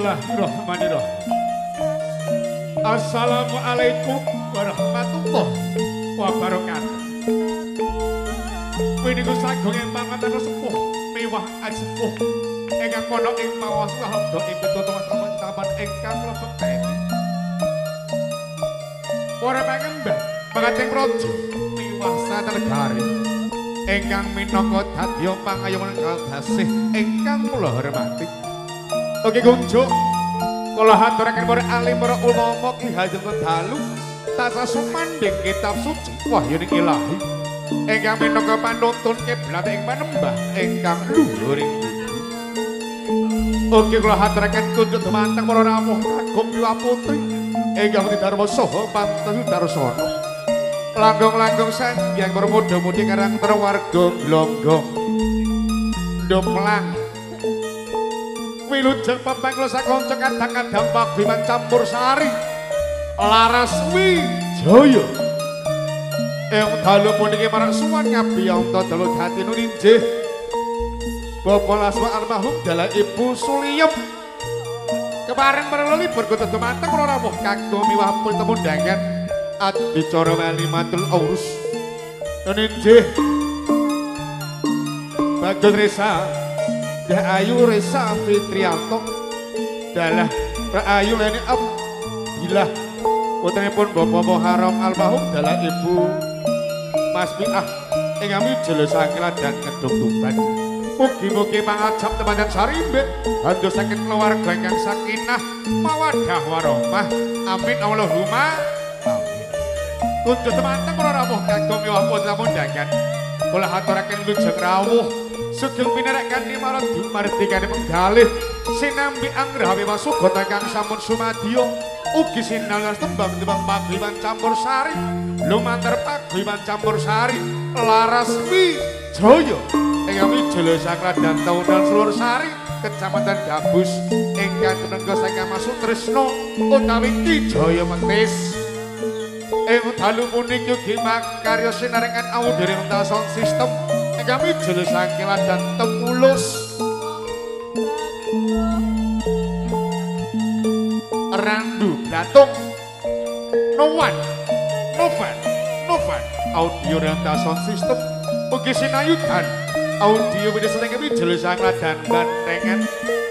Bismillahirrahmanirrahim. Assalamualaikum warahmatullahi wabarakatuh. Winiku sagung ing panganten sepuh mewah asepuh ingkang pondok ing mawas wahda ing pitutungan teman-teman ingkang mlebet. Para pangembang pangating praja mewah satenegari ingkang minangka dadya pangayuman kalgasih ingkang kula hormati. Oke kunjuk kula haturaken para alim para ulama Ki Hajar Dalu tasah sumandhing kitab suci wahyuning Ilahi ingkang minangka panuntun kiblat ing panembah ingkang luhur ing bumi. Oke kula haturaken kunjuk dumateng para rawuh kagum Dewa Putri ingkang didharma saha panten darsana. Langgong-langgong sanjang para mudha-mudhi karang warga glonggong ndoplang wilujeng pepenglo sakanca kadang-kadang pagriman campur sari laras wijaya ing dalu puniki marang suwan ngabiyanta dalu hati nuninjih Bapak Laswa almarhum dalah Ibu Suliyem kemarin mereloli berkutu dumateng kula rawuh kagum miwah pun temundangan adicara walimatul aurus nuninjih Bagong Resa Dah Ayu Resa Fitrianto dalah Ayu Leni Abdillah putranipun Bapak Muharram almarhum dalah Ibu Masmiah ingkang jelesaken dan kedung tuban. Mugi-mugi mangajab teman sarimbit handosaken keluarga ingkang sakinah mawaddah warahmah. Amin Allahumma amin. Kunjuk teman-teman kula rawuh kagum miwah putra mundangan kula haturaken lujeng rawuh sugeng pinerekan di martikane menggalih sinambi anggrahawi masugot ingkang sampun sumadya ugi sinalas tembang-tembang pagriman campur sari lumantar pagriman campur sari laras wijaya ingkang wijaya sakradan taunan seluruh sari kecamatan Gabus ingkang tinengga saking masuk Tresna utawi Wijaya Metis ing dalu puniki ugi makarya sinarengan awudiring sound system kami jelas angkilan dan temulus Randu Blatung Novan audio rental sound system ugi sinayudan audio video sedang kami jelas angkilan dan bantengan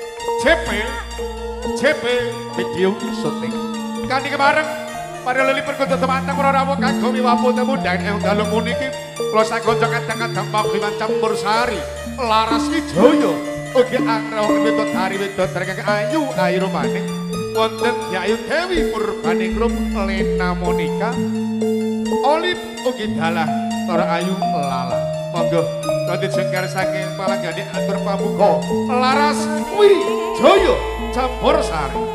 CP video syuting kani kebareng pada leli perkutu teman-teman para rawuh kagum miwah temundangan ing dalu puniki kula sagonca kadang-kadang pagriman campur sari laras wijaya ugi angrawuh wedok hari wedok ingkang ayu rumaning wonten Yayu Dewi Purbaningrum Lena Monika Olip ugi dalah para ayu lala monggo kanthi jengkar saking palanggane atur pamuka laras wijaya campur sari.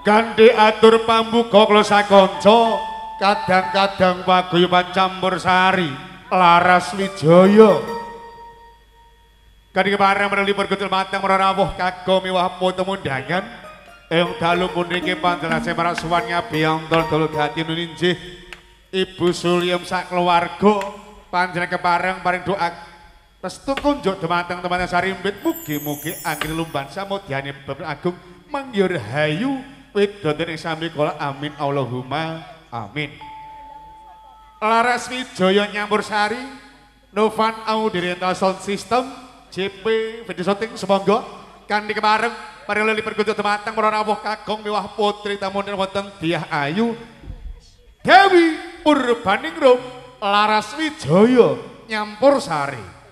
Ganti atur pambuka kula sakanca kadang-kadang paguyuban campur sari Laras Wijaya. Kanthi kepareng menelipur kutul mateng merawuh kagem miwah putu mundangan ing dalu puniki panjenengan para suwan ngabiyantara dolo gati nuninjih Ibu Sulyem sak keluarga panjenengan kepareng paring doa restu kunjuk dumateng teman sarimbit mugi-mugi angin lumban samudyane bab agung mangyur hayu widodon ing sami kala amin Allahumma amin. Laras Wijaya nyampur sari Novan Audirental Sound System JP Video Shooting semonggo kanthi kepareng paring lelipur kunjuk dumateng para rawuh kagem miwah putri tamunen wonten Diah Ayu Dewi Purbaningrum Laras Wijaya nyampur sari.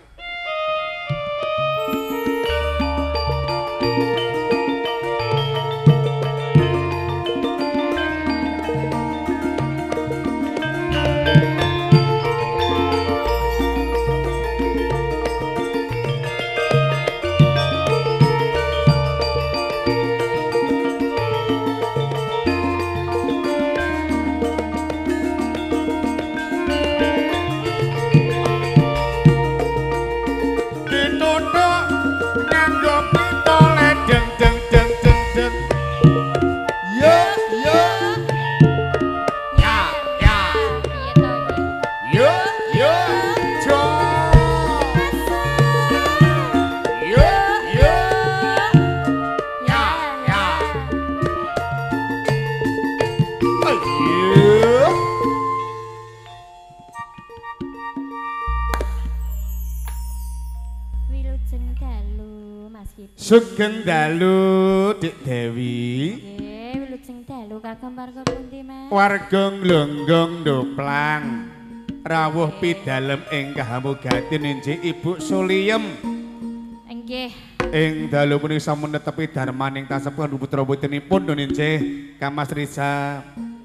Sugeng dalu Dik Dewi. Nggih, wilujeng dalu kagem warga pundi, Mas? Warga Glonggong Ndoplang. Rawuh pidalem ing kahamugati ninjih Ibu Sulyem. Nggih. Ing dalu punika sampun netepi darmaning tasepuh putra-putrinipun ninjih Kamas Risa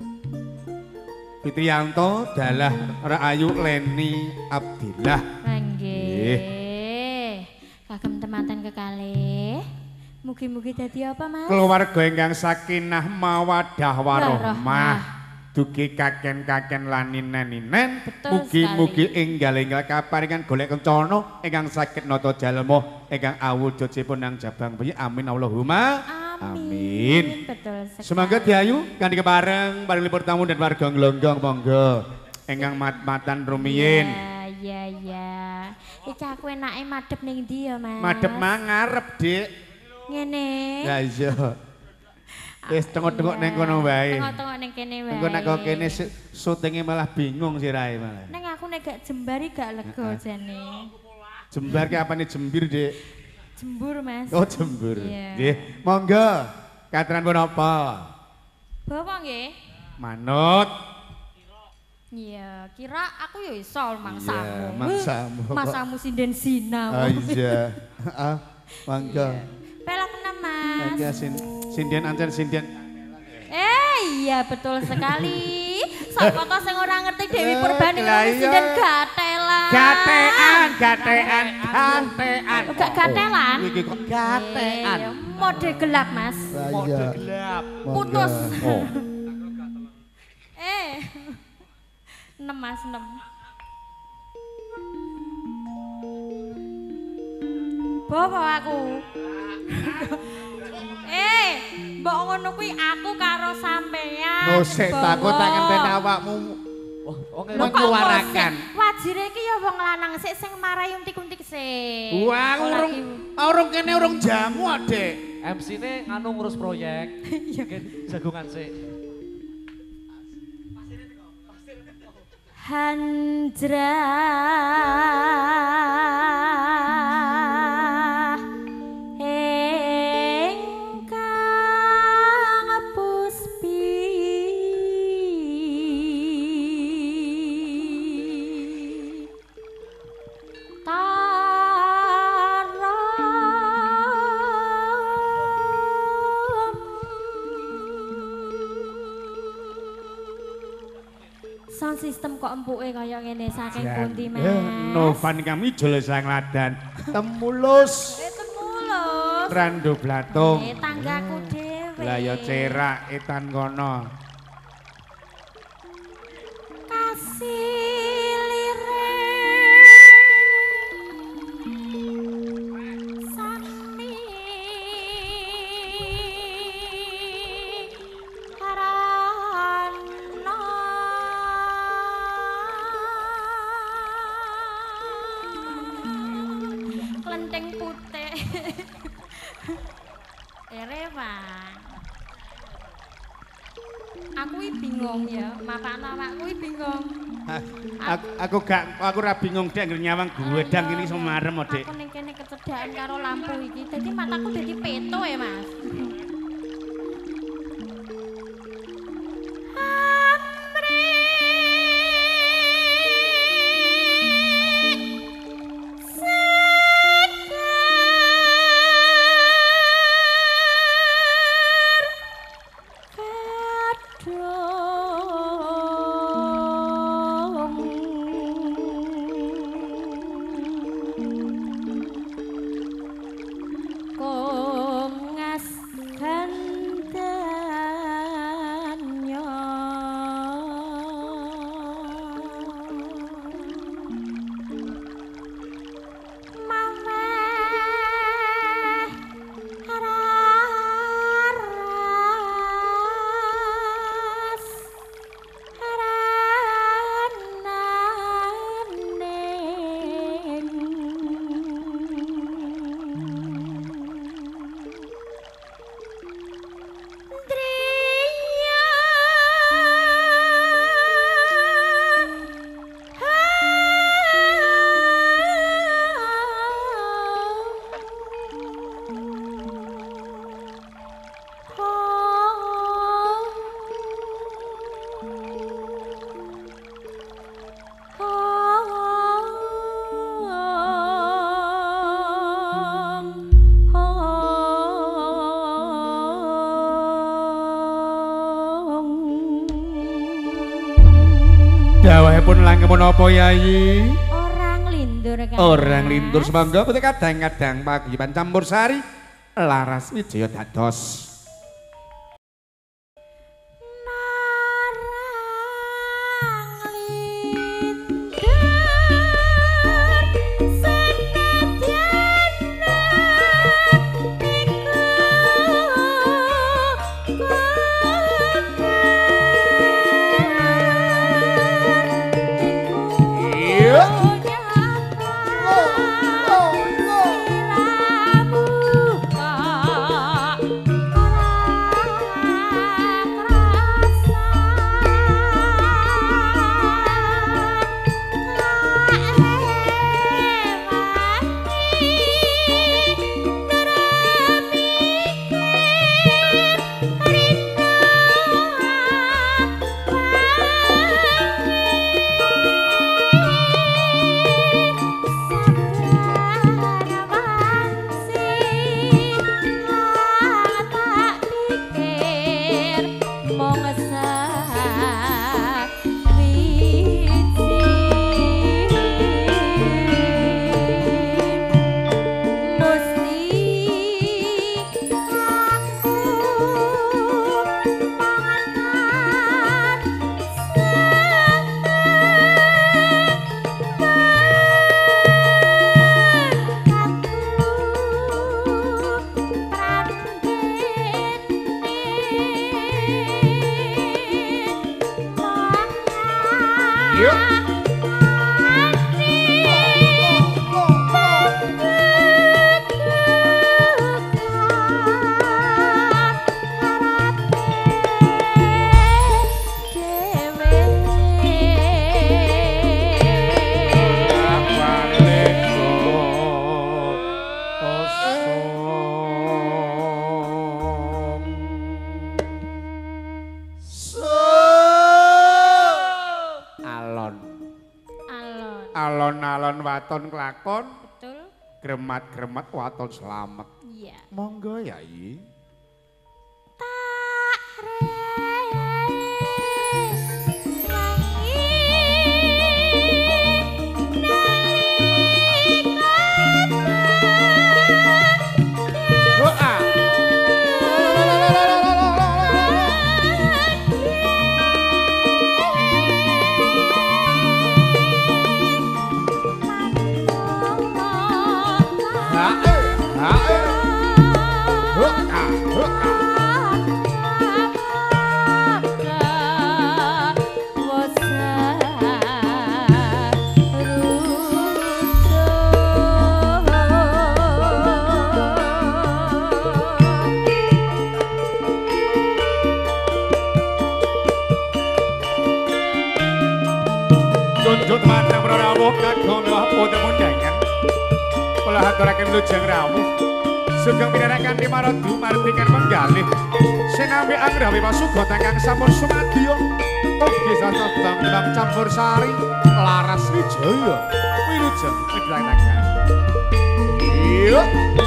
Fitriyanto dalah Raayu Leni Abdillah. Nggih. Kagem temanten kekalih. Mugi-mugi dadi apa, Mas? Keluarga ingkang sakinah mawaddah warahmah. Dugi kaken-kaken lan ninen-ninen. Mugi-mugi enggal-enggal kaparingan golek kencana ingkang saged nata jalma ingkang awujudipun nang jabang bayi. Amin Allahumma amin. Betul sekali. Semoga diayu kanthi kepareng paring lipur tamu dan warga Glonggong monggo ingkang mat-matan rumiyin. Ya. Iki aku enake madhep ning ndi ya, Mas? Madhep mangarep, Dik. Ngene. Ya iya. Wis tengok-tengok ning kono wae. Tengok-tengok ning kene wae. Engko nek kok kene syutinge malah bingung sirahe malah. Ning aku nek gak jembari gak lega jane. Jembar ki apane jembir, Dik? Jembur, Mas. Oh, jembur. Iya. Nggih. Monggo. Katran pun apa? Bawa nggih. Manut. Iya, kira aku ya iso mangsamu. Iya, mangsamu. Masamu sinden sinau. Oh iya. Heeh. Monggo. Pelak enam, Mas. Oke, sinden ancen sinden. Iya betul sekali. Sapa kok sing ora ngerti Dewi Purbaningrum sinden gatelan. Gatean. Gak gatelan. Iki kok gatean. Mode gelap, Mas. Mode gelap. Putus. Oh. 6 Mas 6. Bawa aku. Mbok ngono kuwi aku karo sampean. Oh, sik takut tak ngenteni awakmu. Wong nyuwarakan. Wajire iki ya wong lanang sik sing marai untik-untik sik. Wah, urung kene urung jamu, Dik. MC-ne nganu ngurus proyek. Jagungan sik. Handra engkang puspi sound system kok empuke kaya ngene saking pundi, Mas? Novan kami jol sang ladan. Temulus. Temulus. Rando blatung. Tanggaku dhewe. Lah ya cerak etan kono. Kasih lirik sani harana klenteng putih Bang. Aku bingung ya, mapakno awakku bingung. Aku ora bingung dek ngger nyawang gedang ini semarem Dik. Aku ning kene kecedhakan karo lampu iki. Dadi mataku dadi peto ya, Mas. Dawuhipun langkung menapa Yayi? Orang lindur kan. Orang lindur semangga putih kadang-kadang paguyuban campur sari laras wijaya dados. Alon-alon waton kelakon. Betul. Gremat-gremat waton selamat. Iya. Monggo Yayi. rawuh kagong putih mundangan kula aturaken lujeng rawuh sugeng pinerakan di maradu martikan menggalih sinambi anggrawi pasugot ingkang sampun sumadya ugi sastra bang campur sari laras wijaya wilujeng midhangetaken iya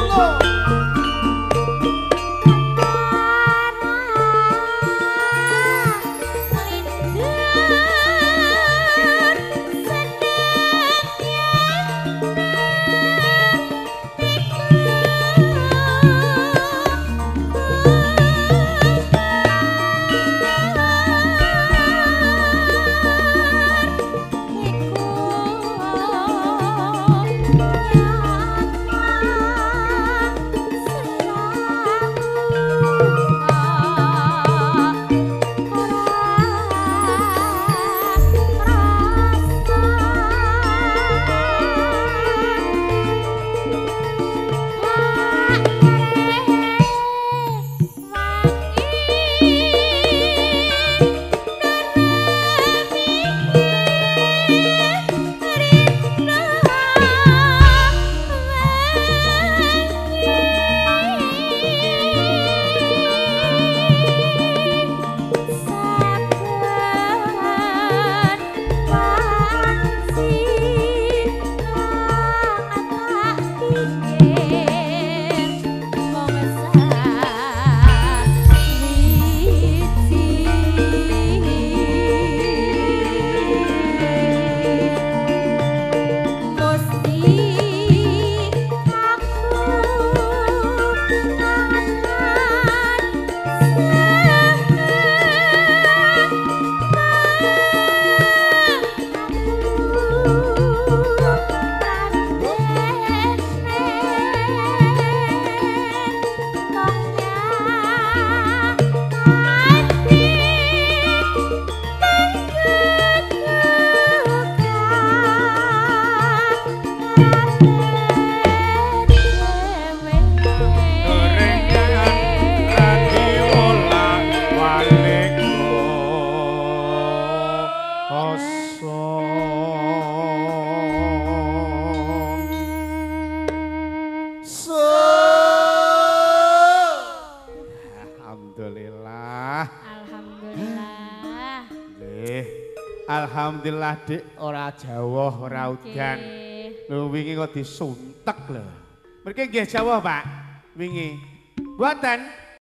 Alhamdulillah dik ora jawah ora udan. Lho wingi kok disuntek lho. Mriki nggih jawah, Pak. Wingi. Mboten.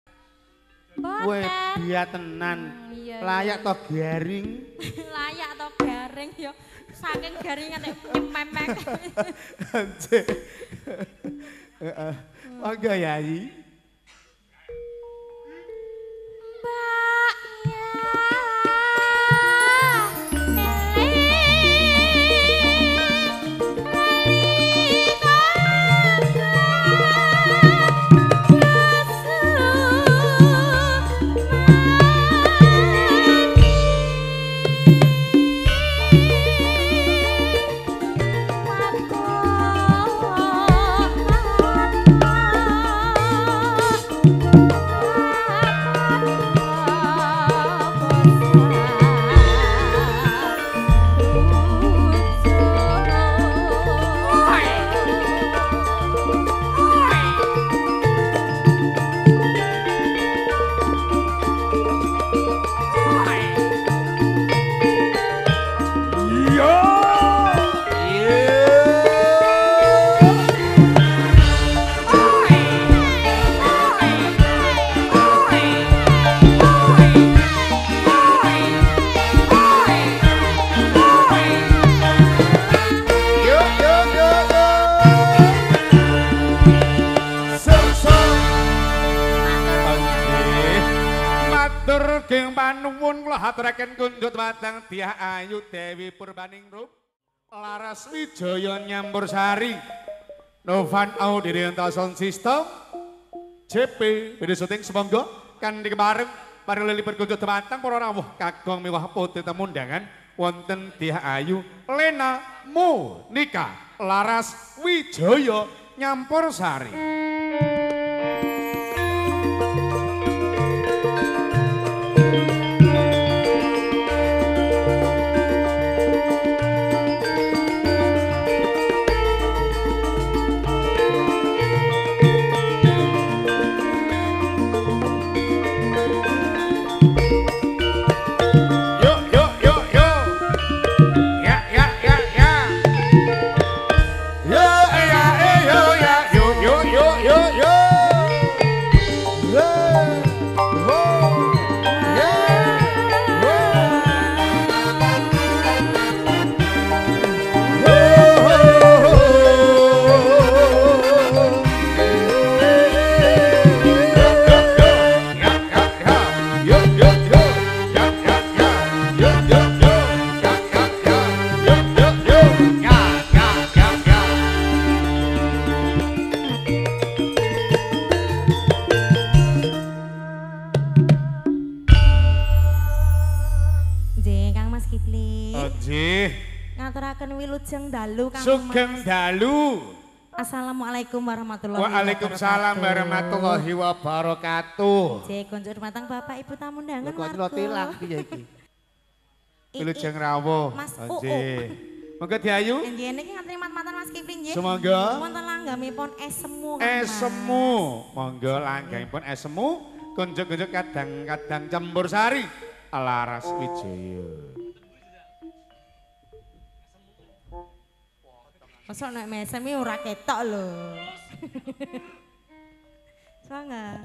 Kowe biat tenan. Layak to garing. Layak to garing ya. Saking garing nek nyememek. Anjir. Heeh. Monggo Yayi. Aturaken kundut matang Dyah Ayu Dewi Purbaningrum Laras Wijaya Nyampur Sari Novan Audienta Sound System JP video syuting semonggo kan dikebareng para lelipur kundut matang para rawuh kagong miwah putih temundangan wonten Dyah Ayu Lena Monika Laras Wijaya Nyampur Sari. ngaturaken wilujeng dalu Kang Sugeng dalu. Assalamualaikum warahmatullahi wabarakatuh. Waalaikumsalam warahmatullahi wabarakatuh. Jek konjuk matang Bapak Ibu tamu undangan Kok lo tilang piye iki? Wilujeng rawuh. Mas Nggih. Monggo diayu. Nggih niki ngantri mat-matan Mas Kipling nggih. Semangga. Wonten langgamipun es semu. Kang Es Mas. semu. Monggo langgamipun es semu. Kunjuk-kunjuk kadang-kadang campur sari. Laras Wijaya. Masa nek mesem iki ora ketok lho. Semangat.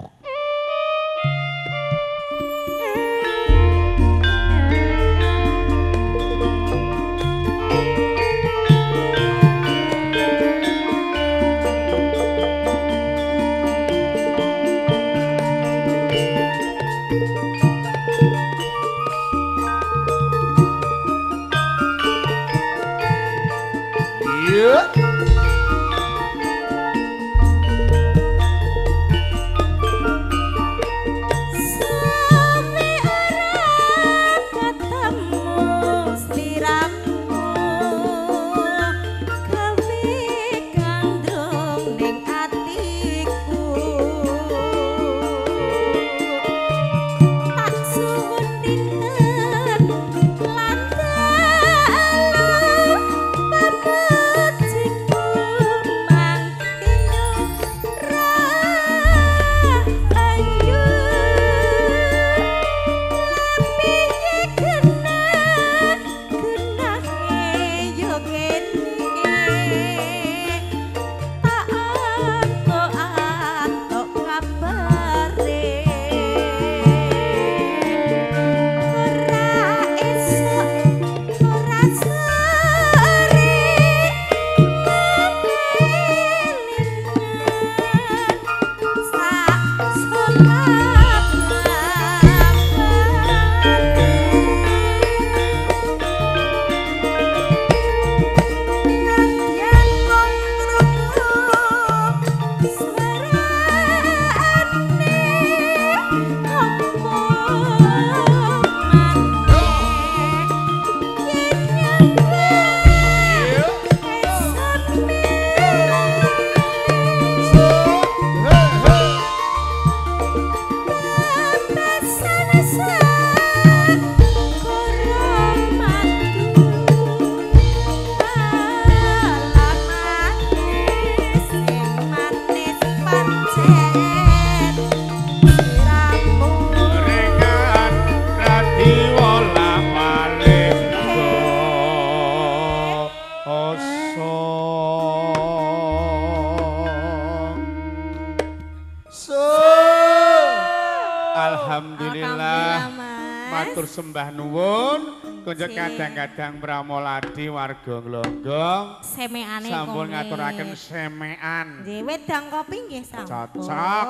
Alhamdulillah. Matur sembah nuwun. Kunjuk Sing. kadang-kadang Pramoladi warga Glonggong Semeane sampun komik. ngaturaken semean. Nggih, wedang kopi nggih sampun. Cocok.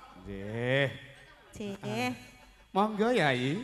Nggih. Nggih. Monggo Yai.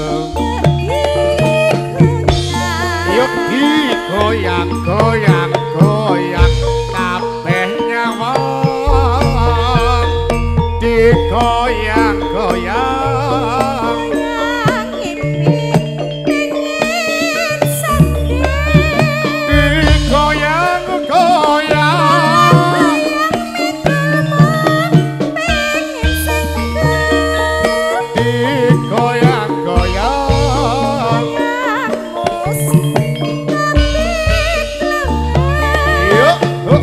Yuk digoyang goyang goyang kabeh nyawa digoyang goyang digoyang goyang digoyang goyang yuk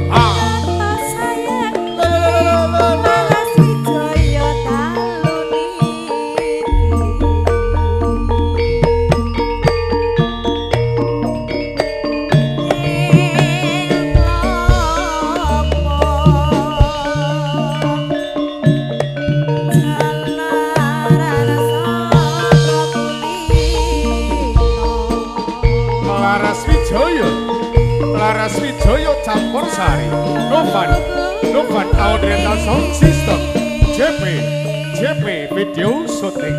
Laras Wijaya campur sari Novan Audiental Sound System JP Video Shooting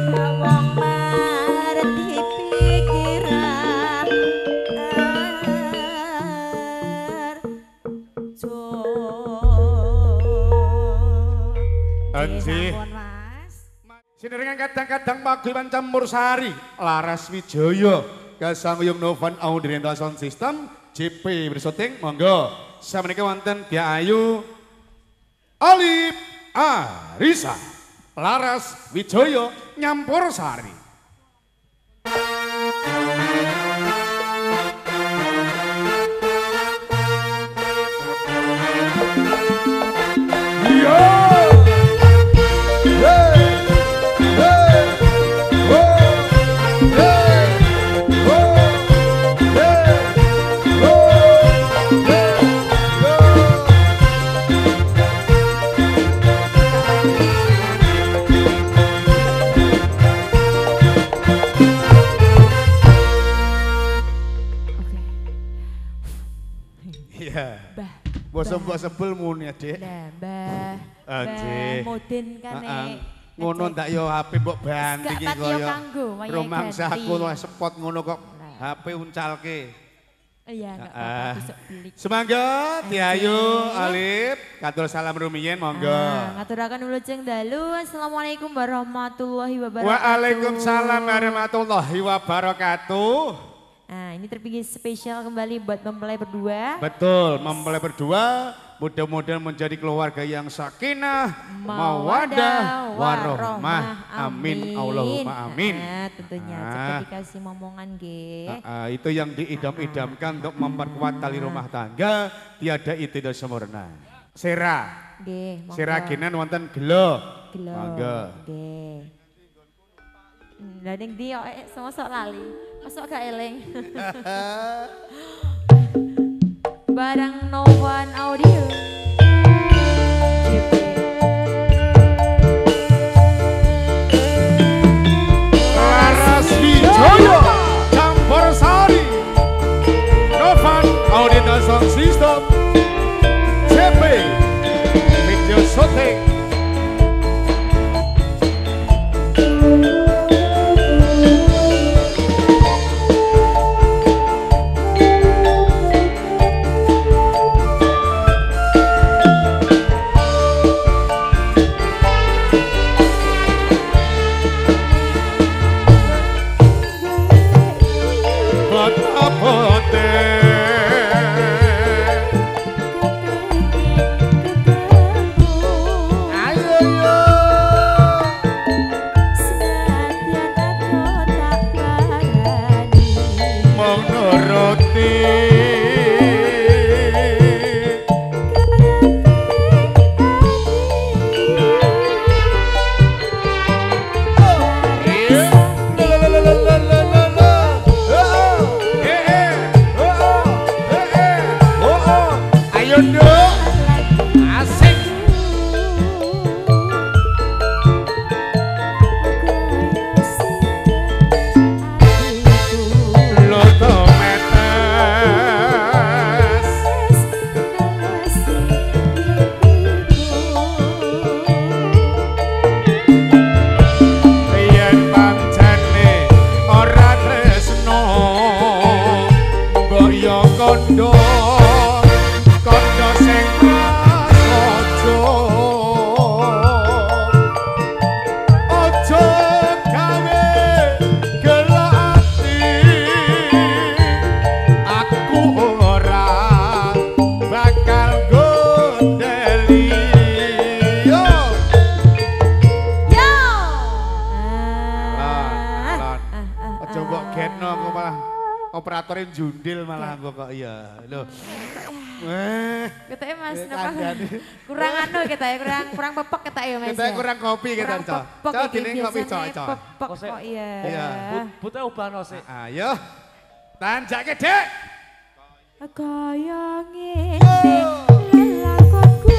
Anji Sineringan kadang-kadang paguyuban campur sari Laras Wijaya Kasanguyung Novan Audiental Sound System JP bersyuting, monggo. Saya menikah wonten Dia Ayu, Alip, Arisa, Laras Wijaya nyampur sari. Bos sebel muni Dik. Mbah. Anjir. Modin kan ngono ndak yo HP mbok banting iki koyo. Rumangsaku spot ngono kok HP uncalke. Iya, enggak apa-apa besok beli. Semangga Diayu Alif, katur salam rumiyin monggo. Ngaturaken wilujeng dalu. Assalamualaikum warahmatullahi wabarakatuh. Waalaikumsalam warahmatullahi wabarakatuh. Nah, ini terpilih spesial kembali buat mempelai berdua. Betul, mempelai berdua mudah-mudahan menjadi keluarga yang sakinah, mawadah, warohmah. Amin, Allahumma amin. Tentunya cepat dikasih momongan ge. Itu yang diidam-idamkan untuk memperkuat tali rumah tangga, tiada itu dan sempurna. Sera, Sera kinan wonten gelo. Monggo. Dadeng dia sok lali, masuk gak eleng. Barang Novan Audio. Laras Wijaya campur sari Novan Audiental Sound System JP Video Shooting. ngagetno kok malah operatornya jundil malah kok iya. Lho. Kita ya Mas, kurang anu kita ya, kurang pepek kita ya Mas. Kita kurang kopi kita Cok. Cok gini kopi Cok. Pepek kok iya. Iya. Bute ubano sik. Ayo. Tanjake Dek. Kaya ngene lelakonku.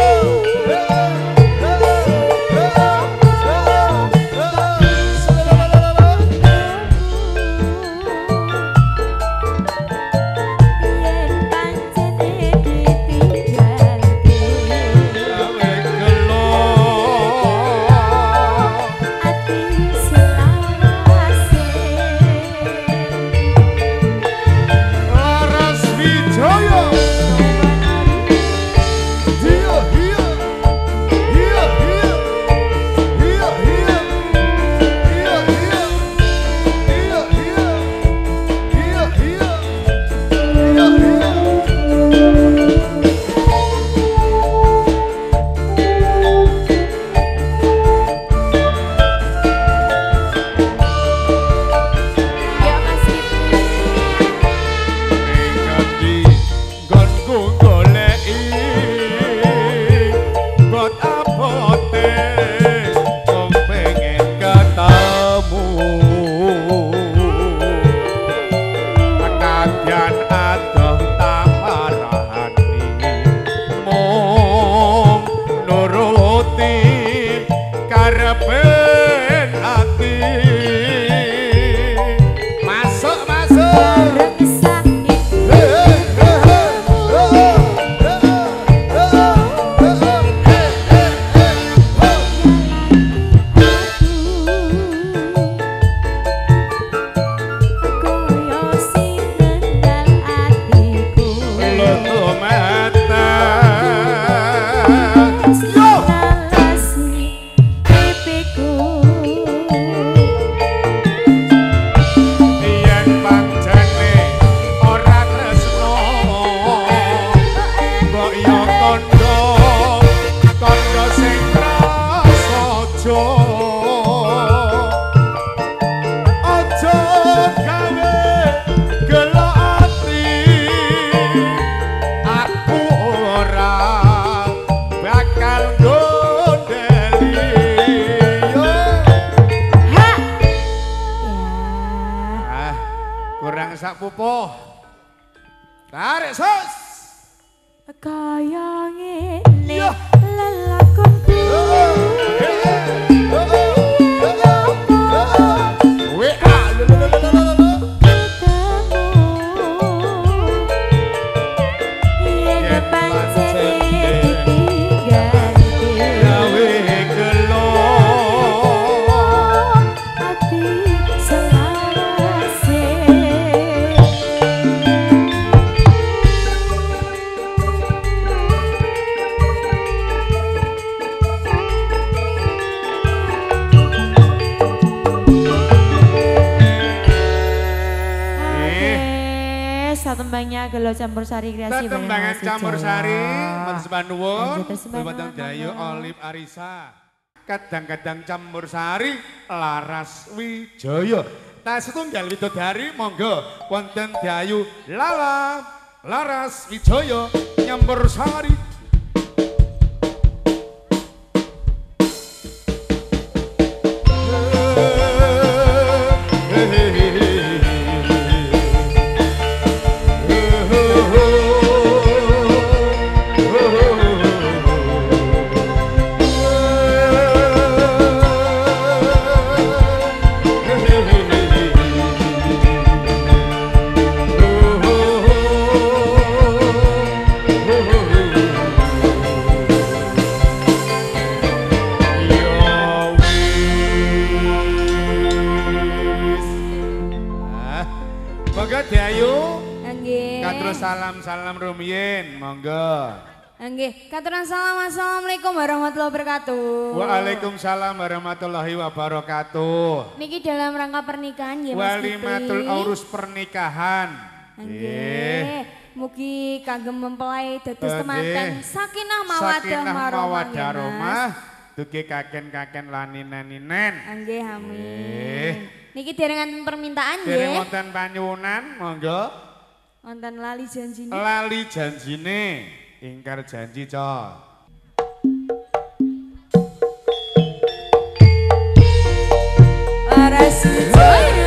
Pupuh. Tarik sus. Kaya ngene lelakonku. Tembangnya Gelo Campur Sari Kreasi. Tembangan Campur Sari, Mas Panuwun, Bapak Dayu Olip Arisa. Kadang-kadang Campur Sari, Laras Wijaya. Nah setunggal widodari, monggo wonten Dayu Lala, Laras Wijaya, Campur Sari. Salam rumiyin, monggo. Nggih, katuran salam assalamualaikum warahmatullahi wabarakatuh. Waalaikumsalam warahmatullahi wabarakatuh. Niki dalam rangka pernikahan ya Mas Walimatul Aurus pernikahan. Nggih, mugi kagem mempelai dados temanten sakinah mawaddah warahmah. Dugi kaken-kaken laninen-ninen. Nggih, amin. Niki derengan permintaan nggih. Dereng wonten panyuwunan, monggo. Wonten lali janjine. Lali janjine, ingkar janji, Con. Para sejoyo.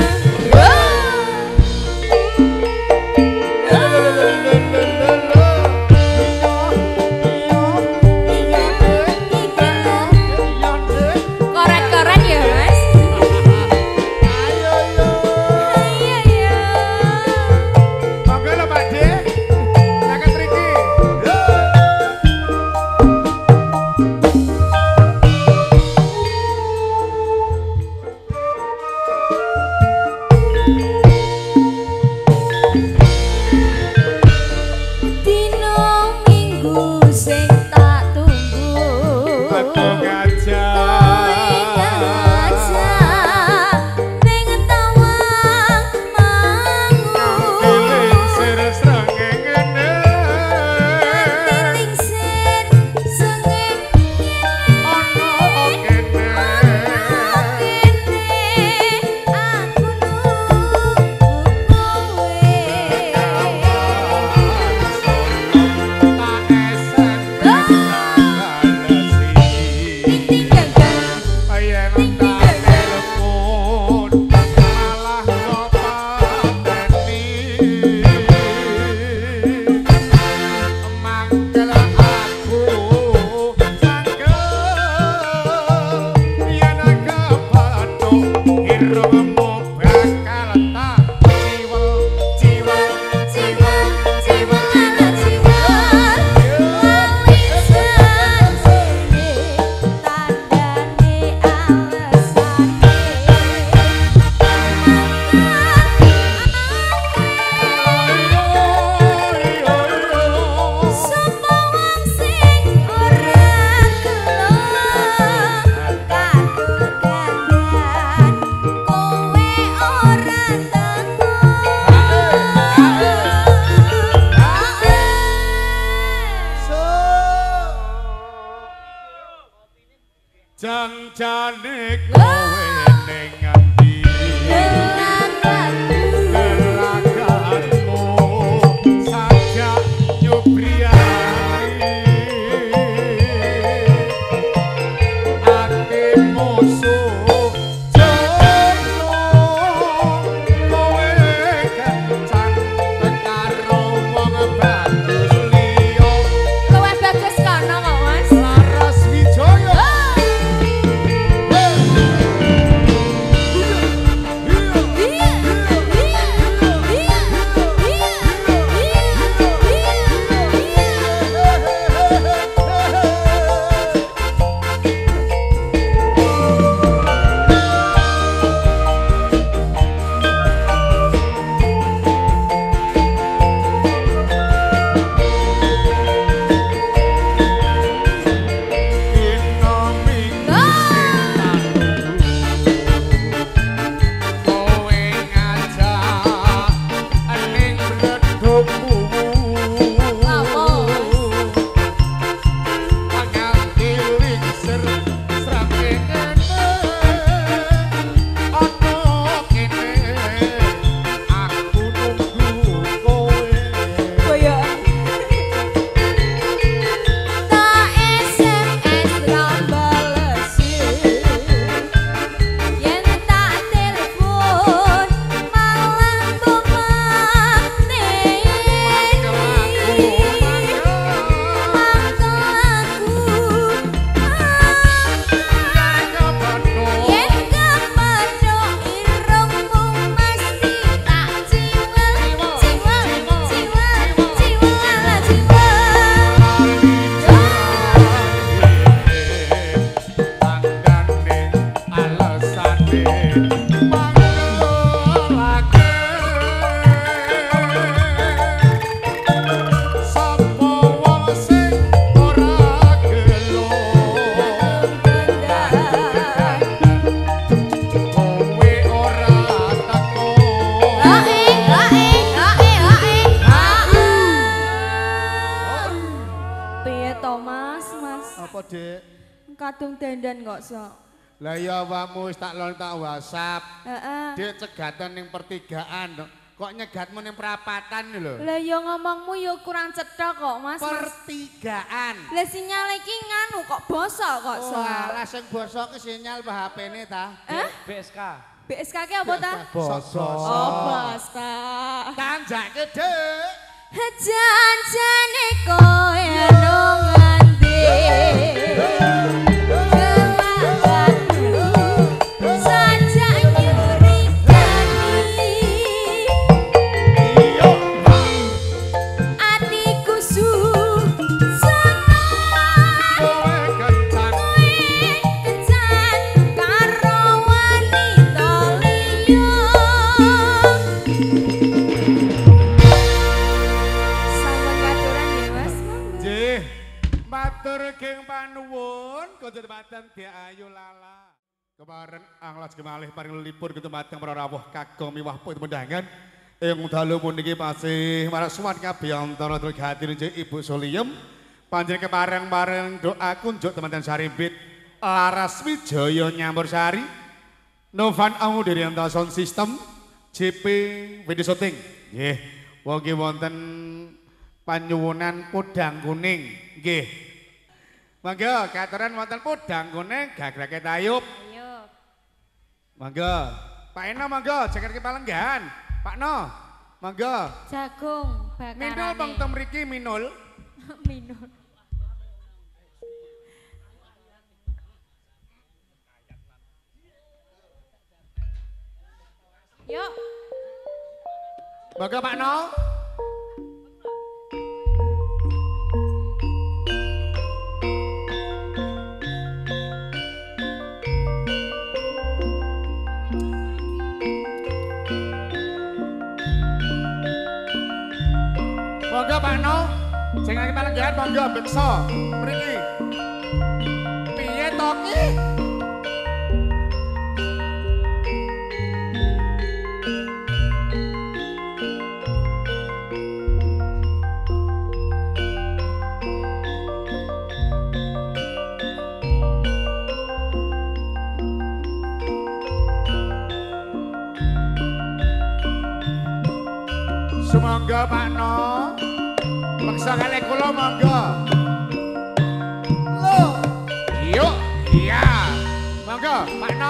Janjane kowe ning ngendi lelagatmu sajak nyubriyani ati musuh jono kowe kencan karo wong bagus liya Kowe bagus kono kok Mas. Laras Wijaya Kadung dandan kok sok. Lah iya awakmu wis tak lon tak WhatsApp. Heeh. Dik cegatan ning pertigaan. Kok nyegatmu ning perapatan lho. Lah ya ngomongmu ya kurang cetha kok, Mas. Pertigaan. Lah sinyal iki nganu kok bosok kok, Oh, alah sing bosok ki sinyal HP-ne ta. BSK. BSK ki apa ta? Bosok. Oh, basta. Tanjake, Dik. Janjane kowe nang ngendi? Dia ayu lala. Kemarin anglas kemalih paring lipur ketempatan para rawuh kagem miwah pun mendangan. Ing dalu puniki masih marak suwan kabeh antara hadir Ibu Soliem. Panjenengan kemareng-mareng doa kunjuk teman-teman Sarimbit. Laras Wijaya Nyambur Sari. Novan Amu dari Sound System. JP Video Shooting. Nggih, wonge wonten panyuwunan podang kuning. Nggih. Mangga katuran wonten podang kuning gagrake tayub. Ayo. Mangga. Pak Eno mangga jaket palenggan. Pak No. Mangga. Jagung bakarane. Minul bang tem mriki minul. Minul. Yuk. Mangga Pak No. Monggo Pak No, sing ngarep palenggan monggo beksa mriki. Piye to ki? Sumangga Pak No. Paksa kali kula monggo. Loh. Yuk, iya. Monggo, Pak No.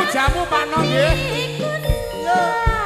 jamu Pak No nggih. Yo.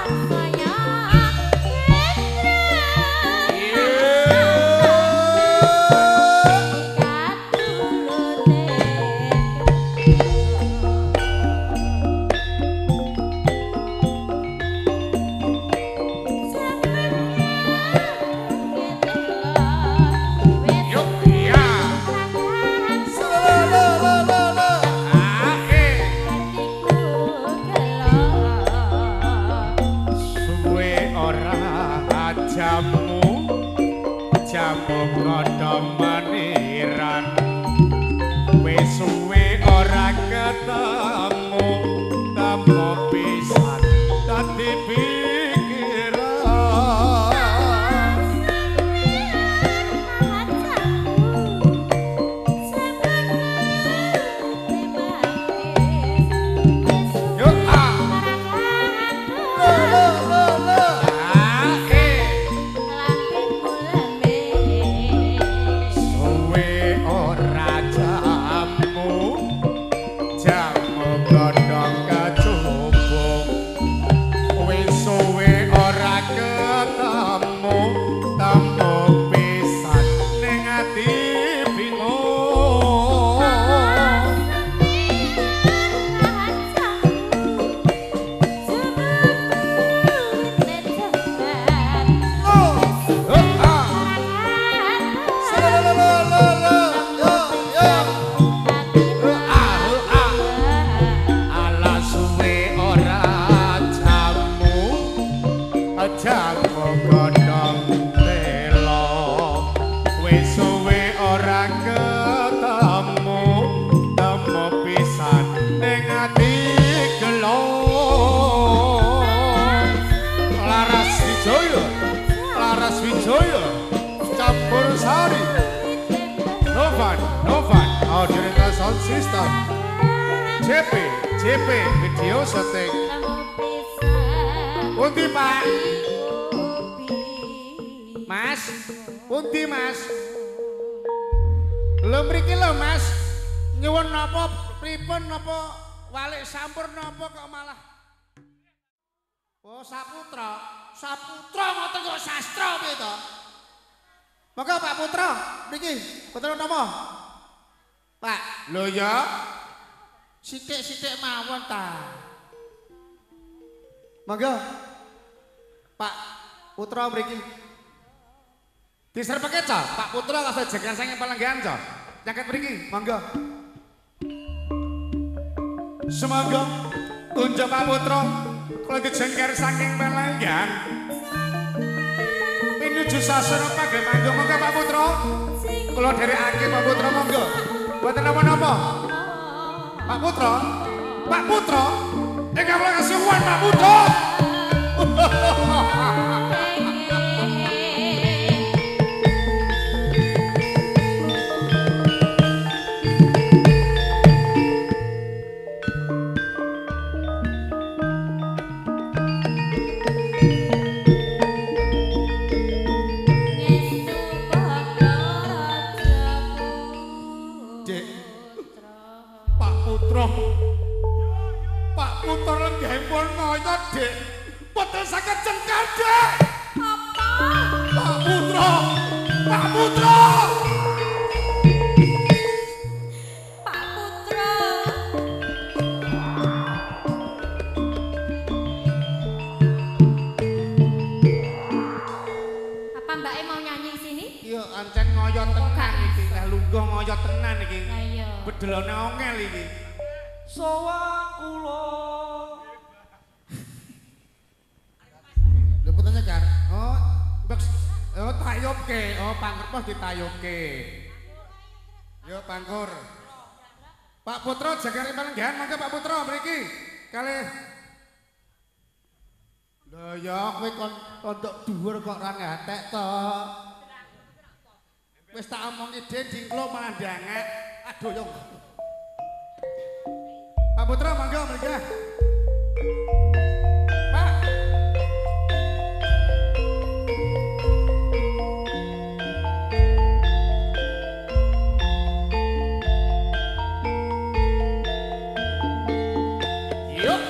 Jamu godhong maniran wis suwe ora ketemu temu pisan dadi pikiran yuk jamu godhong telo wis suwe ora ketemu temu pisan ning ati gelo Laras Wijaya campur sari Novan Audio Sound System JP video shooting Pundi Pak Mas, pundi Mas? Lho mriki lho Mas. Nyuwun napa pripun napa walik sampur napa kok malah oh Saputra ngoten kok sastra piye to? Monggo Pak Putra mriki putra napa? Pak, lho ya. Sithik-sithik mawon ta. Monggo Pak Putra mriki. Diserpeke co, Pak Putra kasih jagan saya pelenggan co. Jaket mriki, monggo. Semoga tunjuk Pak Putra kalau dijengker saking pelenggan. Pinuju sasana pageh mangga monggo Pak Putra. Kula dari akhir Pak Putra monggo. Mboten napa-napa. Pak Putra. Ingkang kula kasuwun Pak Putra. Pak Putra lenggahipun ngoyo Dek. Boten saged cengkar Dek. Apa? Pak Putra. Pak Putra. Apa Mbak mau nyanyi di sini? Iya, ancen ngoyo tenan iki. Lah lungguh ngoyo tenan iki. Lah iya. Bedelane ongel iki. Sowang kula. Lha putennya Jar. Oh, tayubke. Oh, pangkerpos ditayubke. Yo pangkur. Pak Putra jagare pelenggahan mangke Pak Putra mriki. Kalih. Lah ya kowe kon tontok dhuwur kok ora ngatek to. Wis tak omongi Den dingklo malah ndangak. Aduh yo. Pak Putra mangga mriki. Pak. Yuk.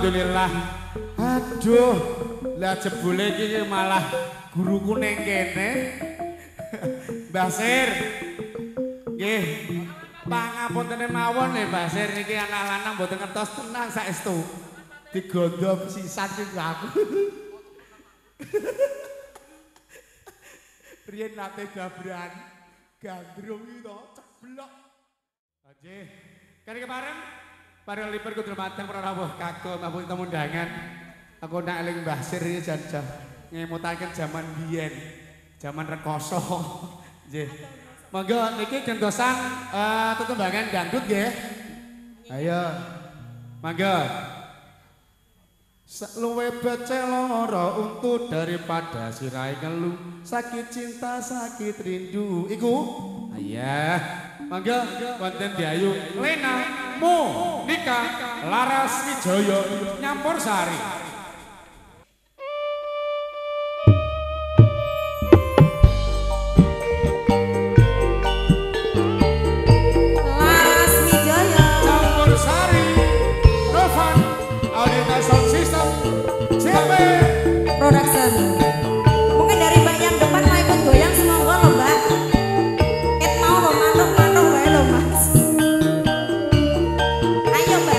alhamdulillah. Aduh, lah jebule iki malah guruku ning kene. Mbah Sir. Nggih. Pangapunten mawon nggih Mbah Sir niki anak lanang mboten ngertos tenang saestu. Digondhong sisan iki aku. Riyen nate gabran gandrung iki to ceblok. Nggih. Kari kepareng para liper kudu mateng para rawuh kagum ampun temu undangan. Aku nak eling Mbah Sir iki jan ngemutaken jaman biyen. Jaman rekoso. Nggih. Monggo niki gentosan tetembangan gandrut nggih. Ayo. Monggo. Luwe becek lara untu daripada sirai ngeluh sakit cinta sakit rindu iku ayah mangga wonten Diayu Lena Monika Laras Wijaya Nyampur Sari Laras Wijaya Nyampur Sari Novan Audita Sound System CP Production. Mungkin dari mbak yang depan mau ikut goyang semonggo loh mbak. Ket mau loh mantuk-mantuk wae loh mas. Ayo mbak.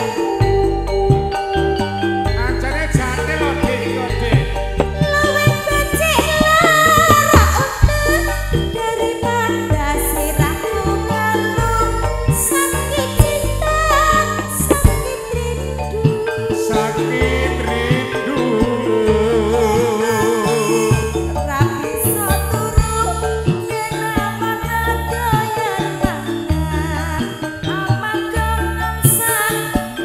Ancane jane lho Dik Dik. Luwih becik lara untu daripada sirahku ngeluh sakit cinta sakit rindu. Sakit rindu Rapi soturu yen aman doyan mangan aman ganang sak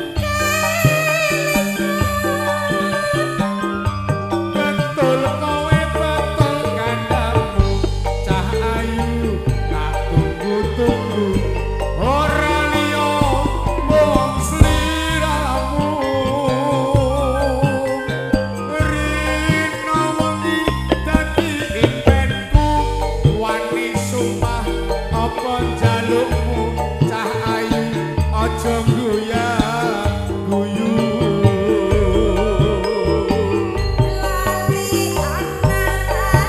betul kowe betul kandamu cah ayu tak tunggu-tunggu ora liya mung sliramu rino wengi dadi impenku wani sumpah apa jalukmu cah ayu aja guyah guyu lali anak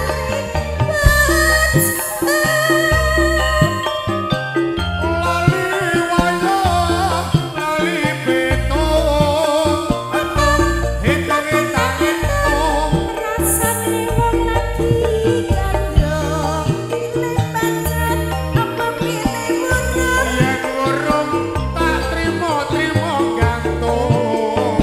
lali wayah lali betong hitang-hitang hitong rasane wong lagi gandrung pilih pancen apa pilih burung yen urung tak trimo-trimo gantung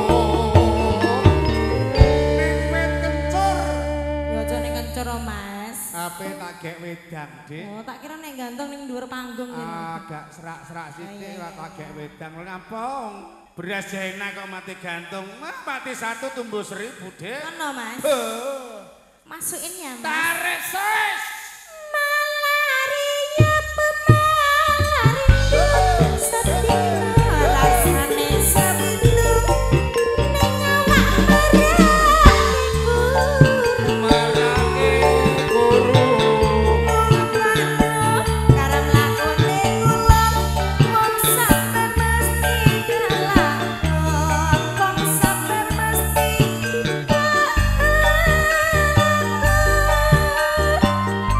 ning wit kencur ya aja ning kencur oh, mas ape tak gek wedang Dik oh tak kira ning gantung ning dhuwur panggung agak serak-serak sithik tak gek wedang lho ngampung beras jena kok mati gantung wah mati satu tumbuh 1000 Dik ono mas Heh. masukin ya mas tarik sis malarinya pemarindu sedina rasane sabindu ning awak maraniku marake guru karam lakone ngulon wong sampe mesti kalakon wong sampe mesti kalakon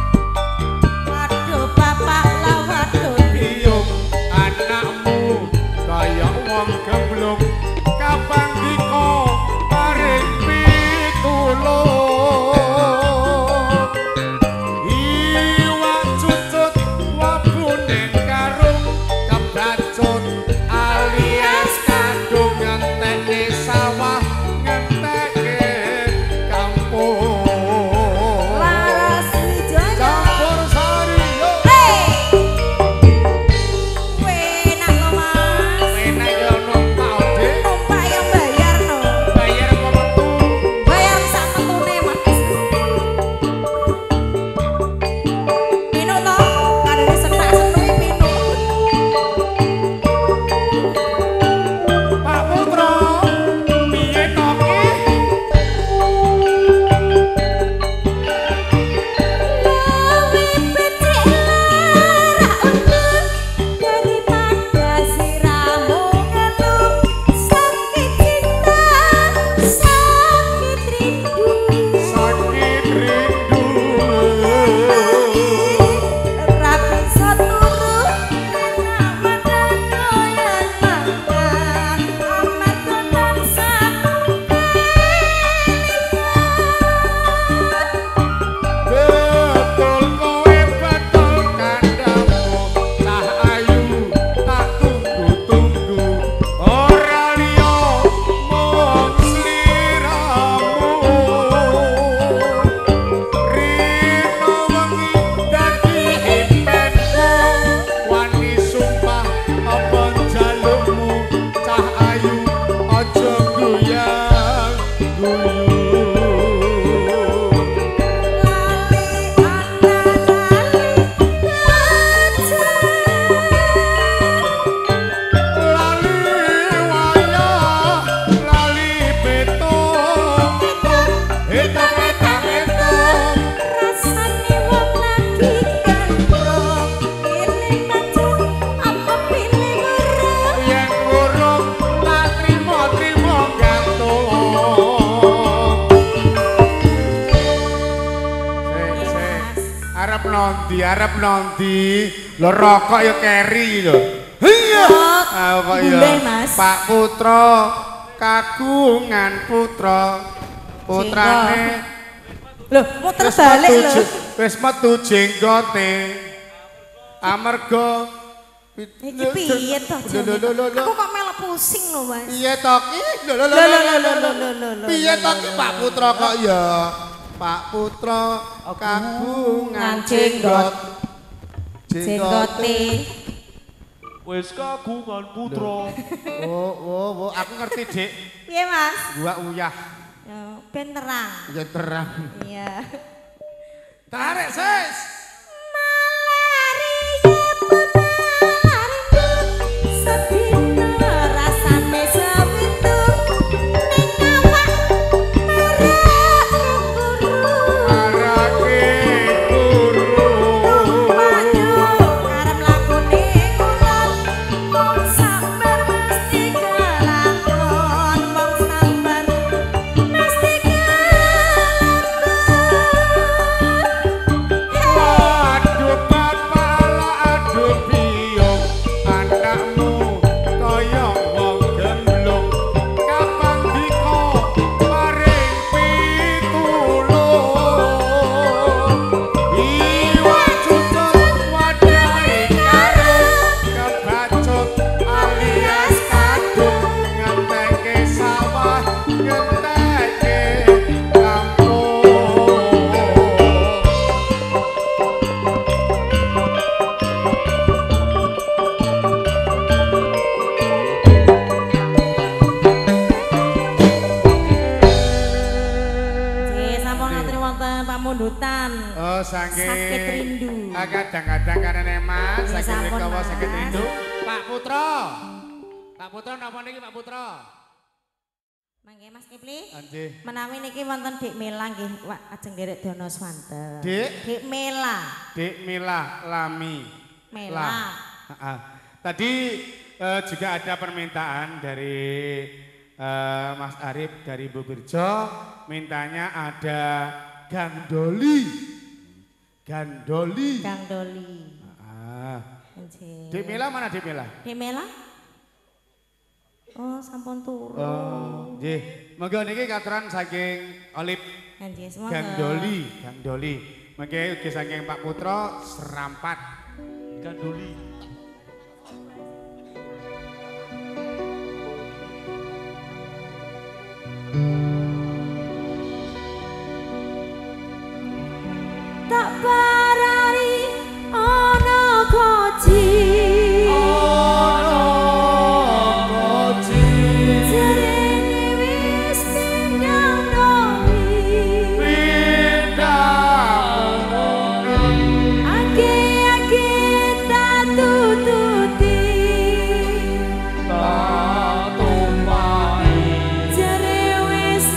nondi. Lho rokok ya keri lho. Iya. Kok ya. Pak Putra kagungan putrane. Lho, muter balik lho. Wis metu jenggote. Amarga iki piye to? Aku kok malah pusing lho, Mas. Piye to ki? Lho. Piye to ki Pak Putra kok ya? Pak Putra kagungan jenggote. Wis kagungan putra. Oh, aku ngerti, Dik. Piye, Mas? Gua uyah. Ya, ben terang. Ya terang. Iya. Tarik, Sis. Sakit rindu. Kadang-kadang karena Mas, sakit rekawa sakit rindu. Pak Putra napa niki Pak Putra? Mangke Mas Kipli. Nggih. Menawi niki wonten Dik Mela nggih, Wak ajeng nderek Dono Swanten. Dik Mela. Dik Mela Lami. Mela. Tadi juga ada permintaan dari Mas Arif dari Bu Birjo, mintanya ada Gandoli. Gandoli. Dik Mela mana Dik Mela? Dik Mela? Oh, sampun turu. Oh, nggih. Monggo niki katuran saking Olip. Nggih, semoga. Gandoli. Monggo ugi saking Pak Putra serampat Gandoli. Tak parani ana koji jerene wis pindhang noli ake tak tututi jere wis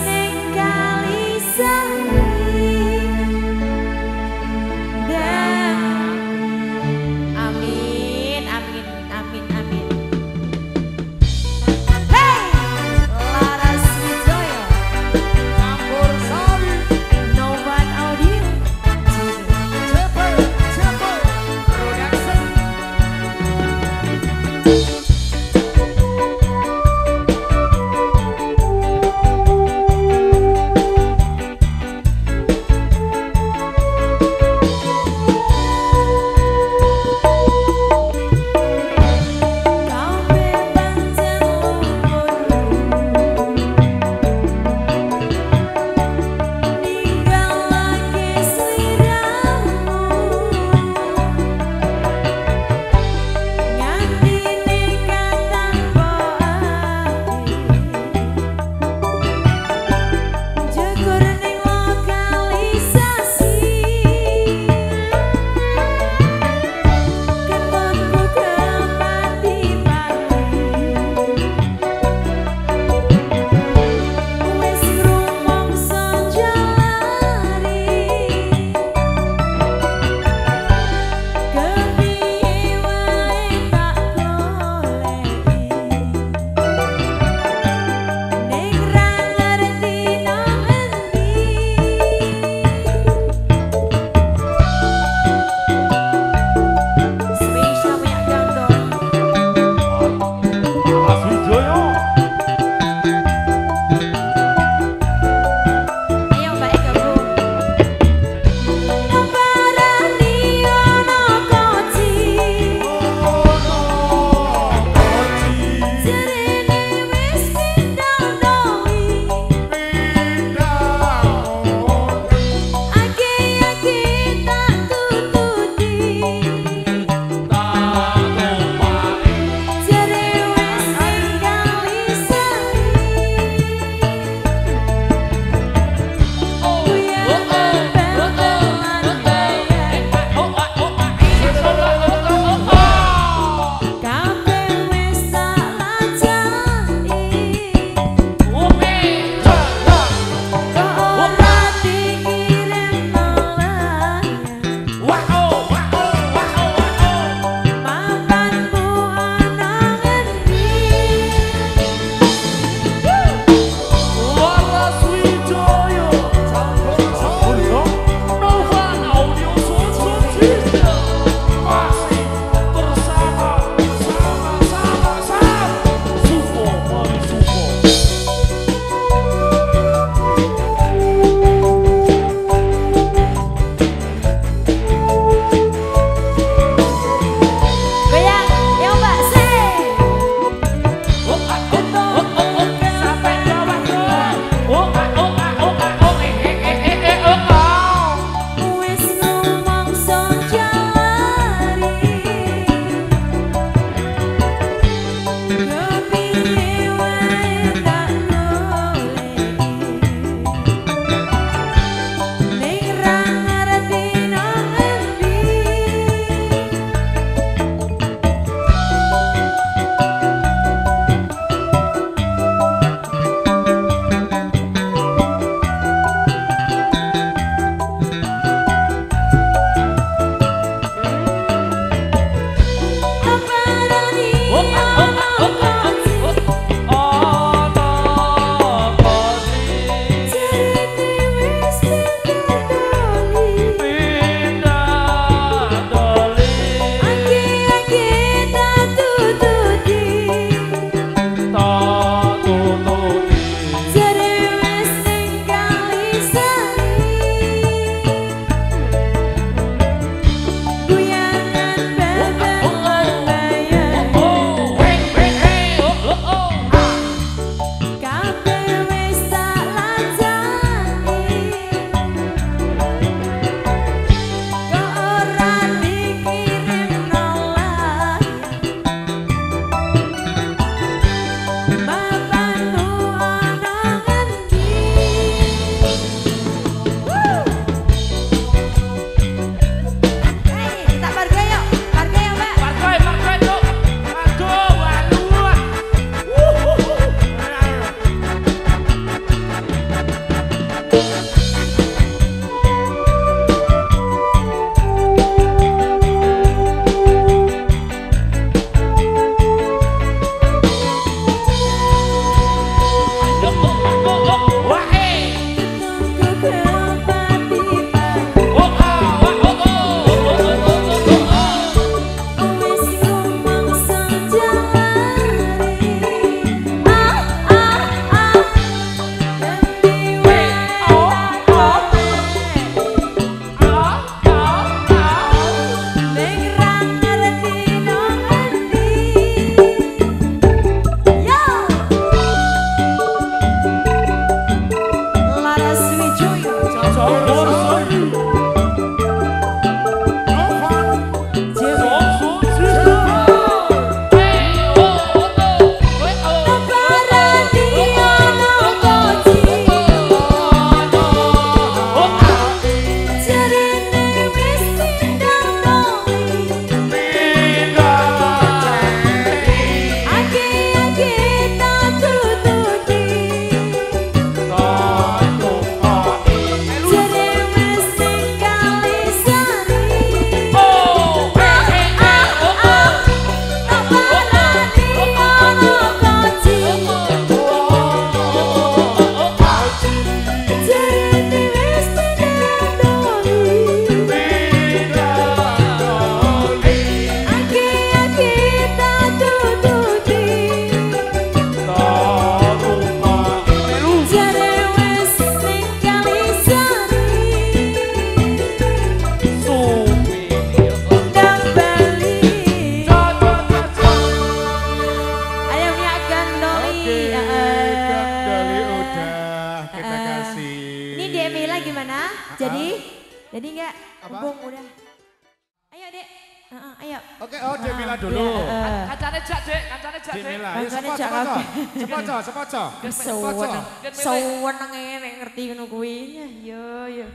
kita kasih. Ini Dek Mila gimana? Jadi enggak? Mumpung udah. Ayo Dek. Ayo. Oke, oh Demila dulu. Kancane Jak, Dek. Kancane Jak, Dek. Demila, ayo Kancane sepoco, Jak, sepoco. Sewenenge nek ngerti ngono kuwi. Yo.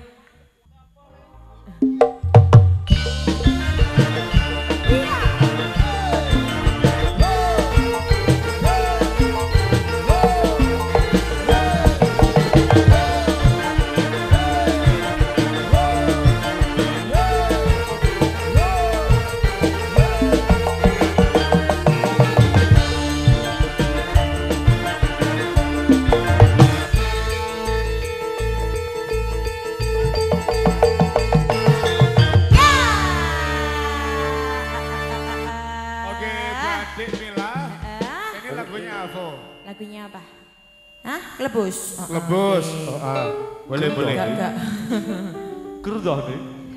Lagunya apa? Hah? Kelebus? Kelebus. Boleh. Enggak. Gerdah deh.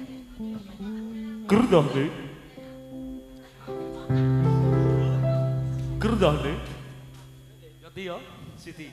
Gerdah deh. Gerdah deh. Ganti ya, Siti.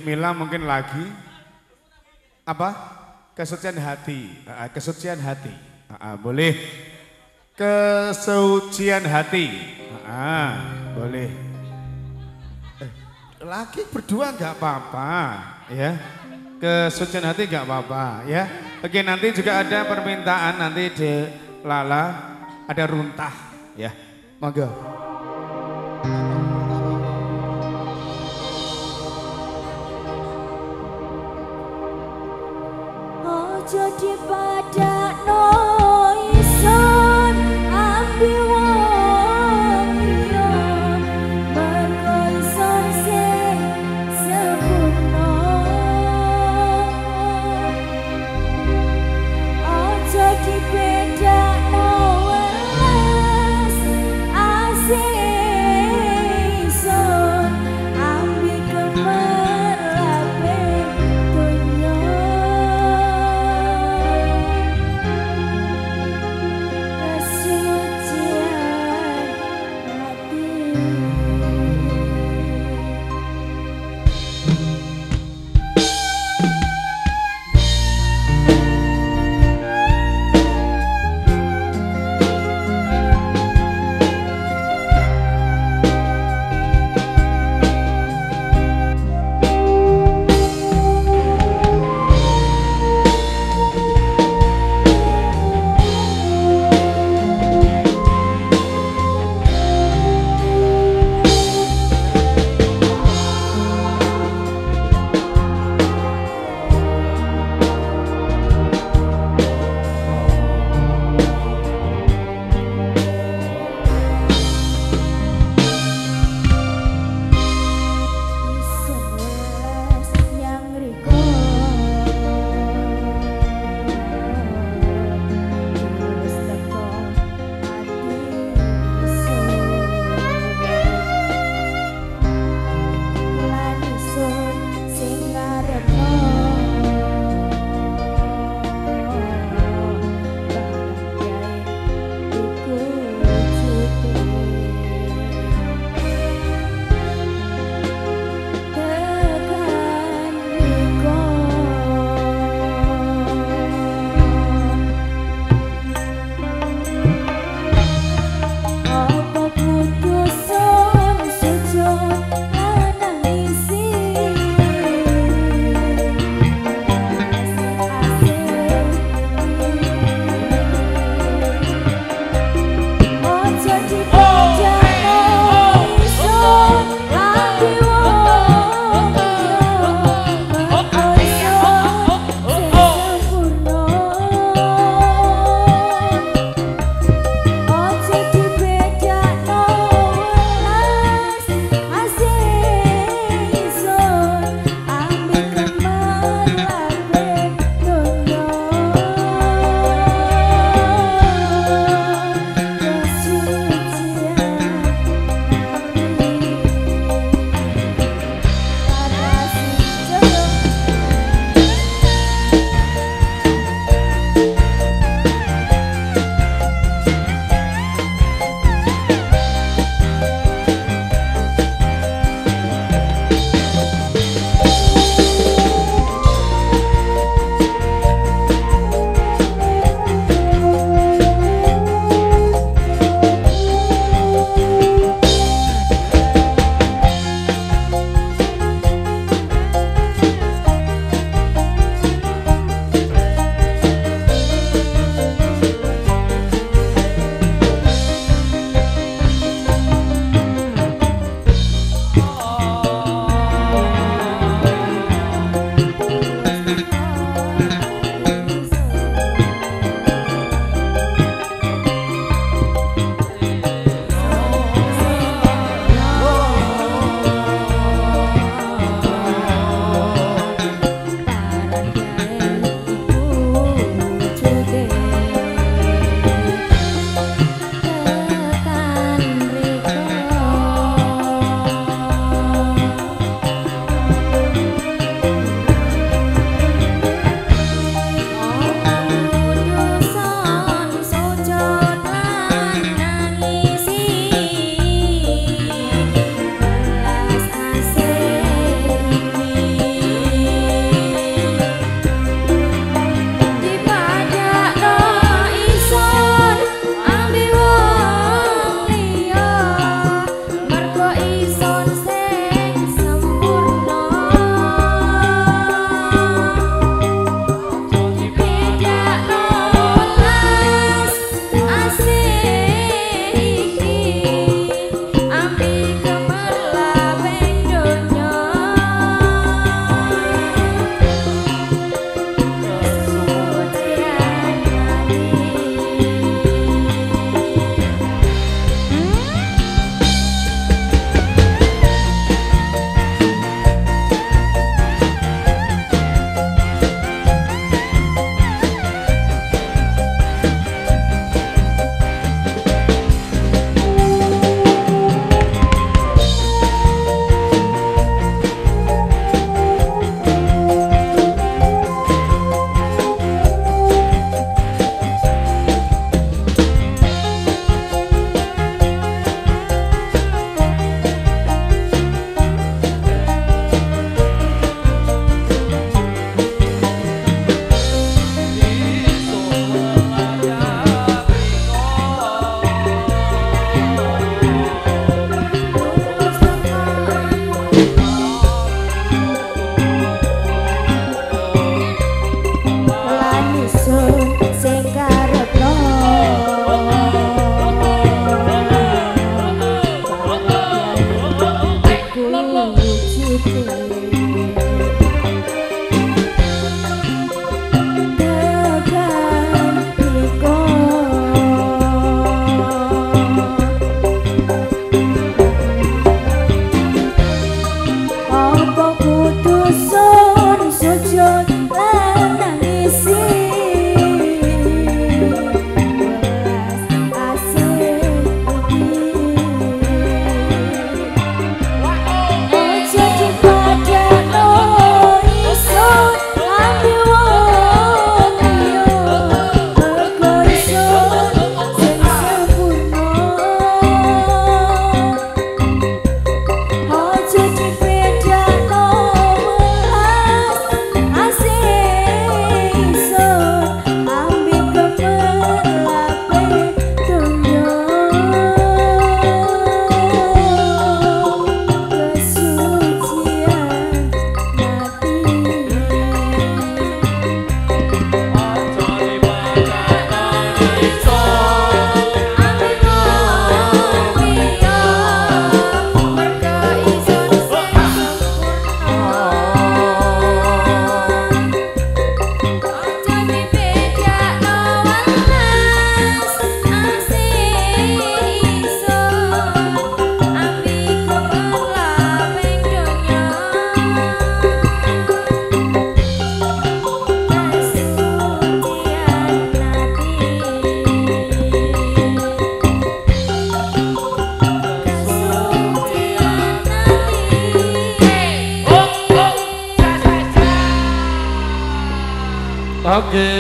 Mila mungkin lagi apa? Kesucian hati. Kesucian hati. Boleh. Kesucian hati. Boleh. Lagi berdua nggak apa-apa, ya. Kesucian hati nggak apa-apa, ya. Oke, nanti juga ada permintaan nanti di Lala ada runtah, ya. Monggo. Ojo dipadakno ison ambil wong liya mergo ison sing sempurna. Ojo dibedakno welas asih ison ambil kemerlape dunya.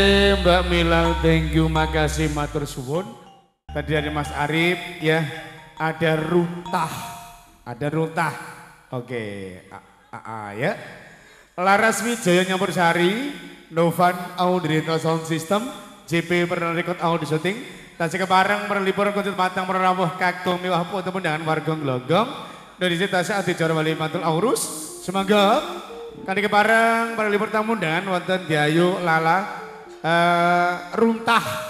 Mbak Mila, thank you, makasih matur suwun. Tadi dari Mas Arif ya, ada runtah. Ada runtah. Oke, ya. Laras Wijaya Nyampur Sari, Novan Audio Sound System, JP pernah record audio syuting, tasih keparang merlipur kuncut matang merawuh kaktung mewah foto undangan warga Glonggong. Dari situ tasih ati jara wali mantul aurus. Semoga kali keparang merlipur tamu undangan wonten Diayu Lala runtah.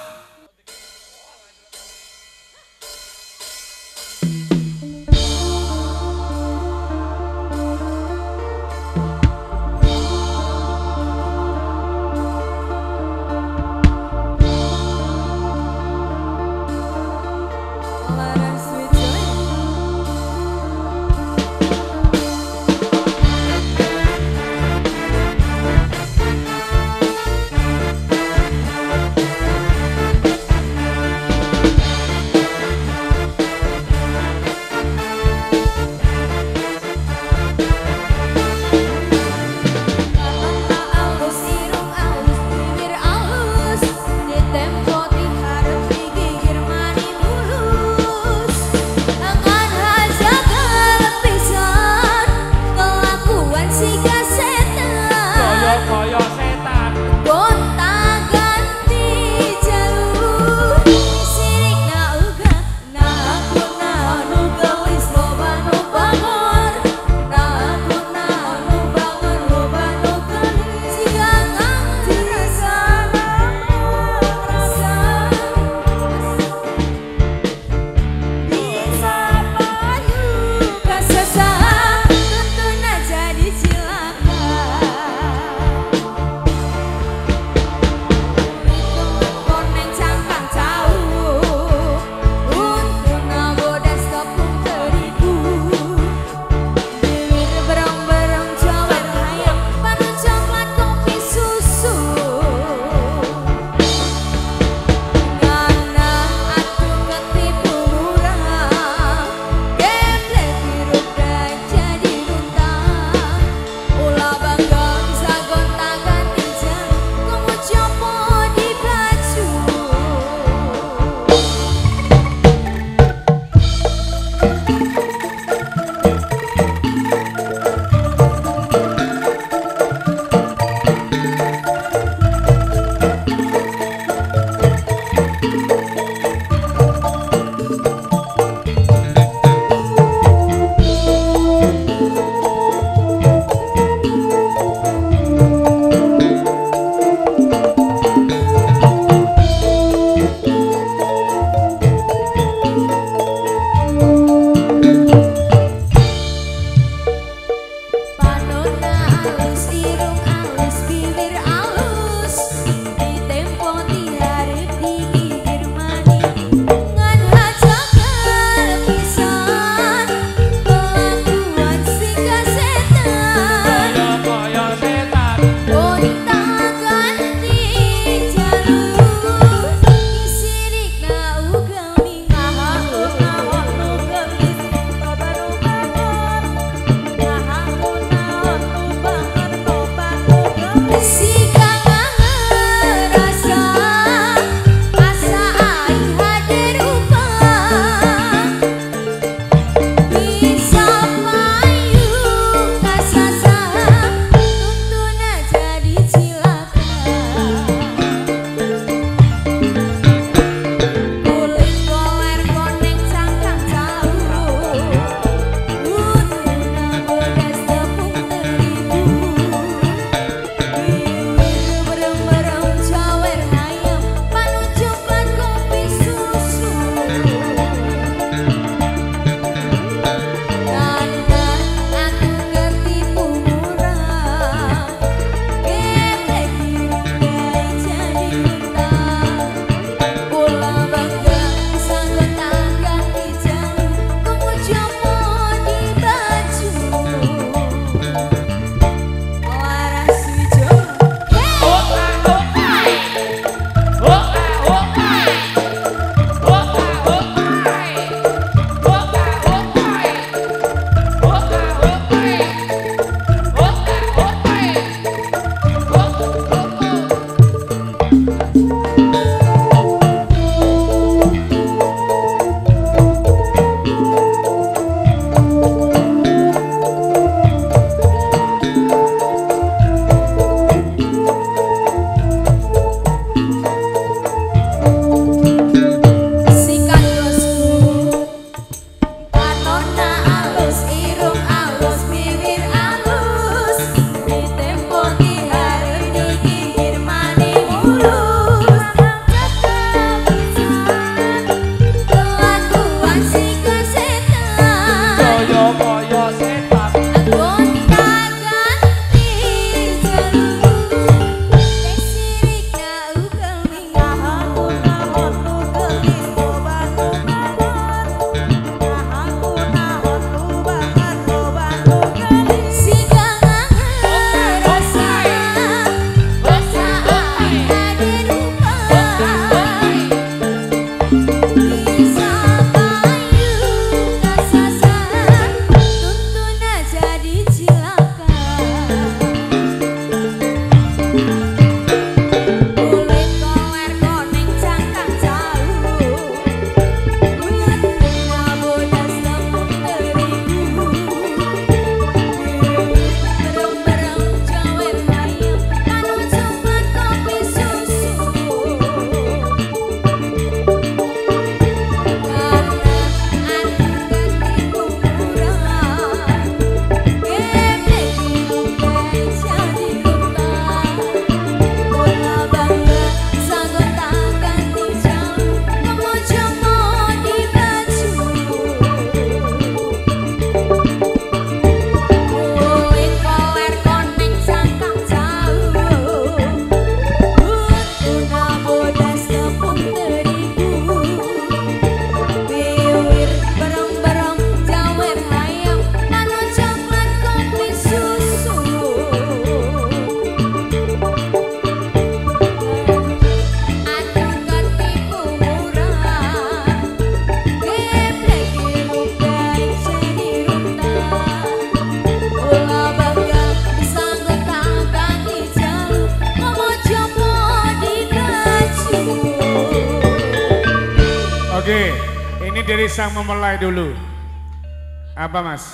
Oke, ini dari sang mempelai dulu. Apa mas?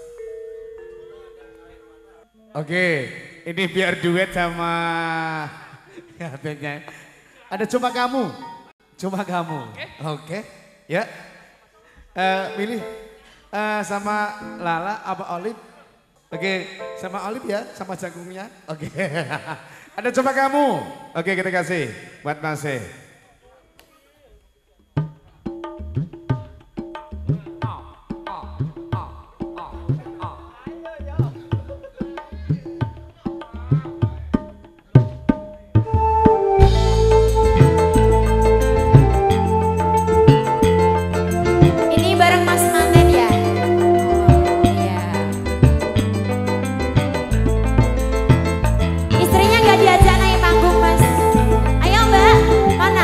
Oke, ini biar duet sama katanya. Ada cuma kamu. Cuma kamu. Oke. Ya. Pilih sama Lala apa Olive? Oke, sama Olive ya, sama jagungnya. Oke. Ada cuma kamu. Oke, kita kasih buat Mas. Ini bareng Mas Manten ya. Oh iya. Istrinya nggak diajak naik panggung Mas. Ayo Mbak, mana?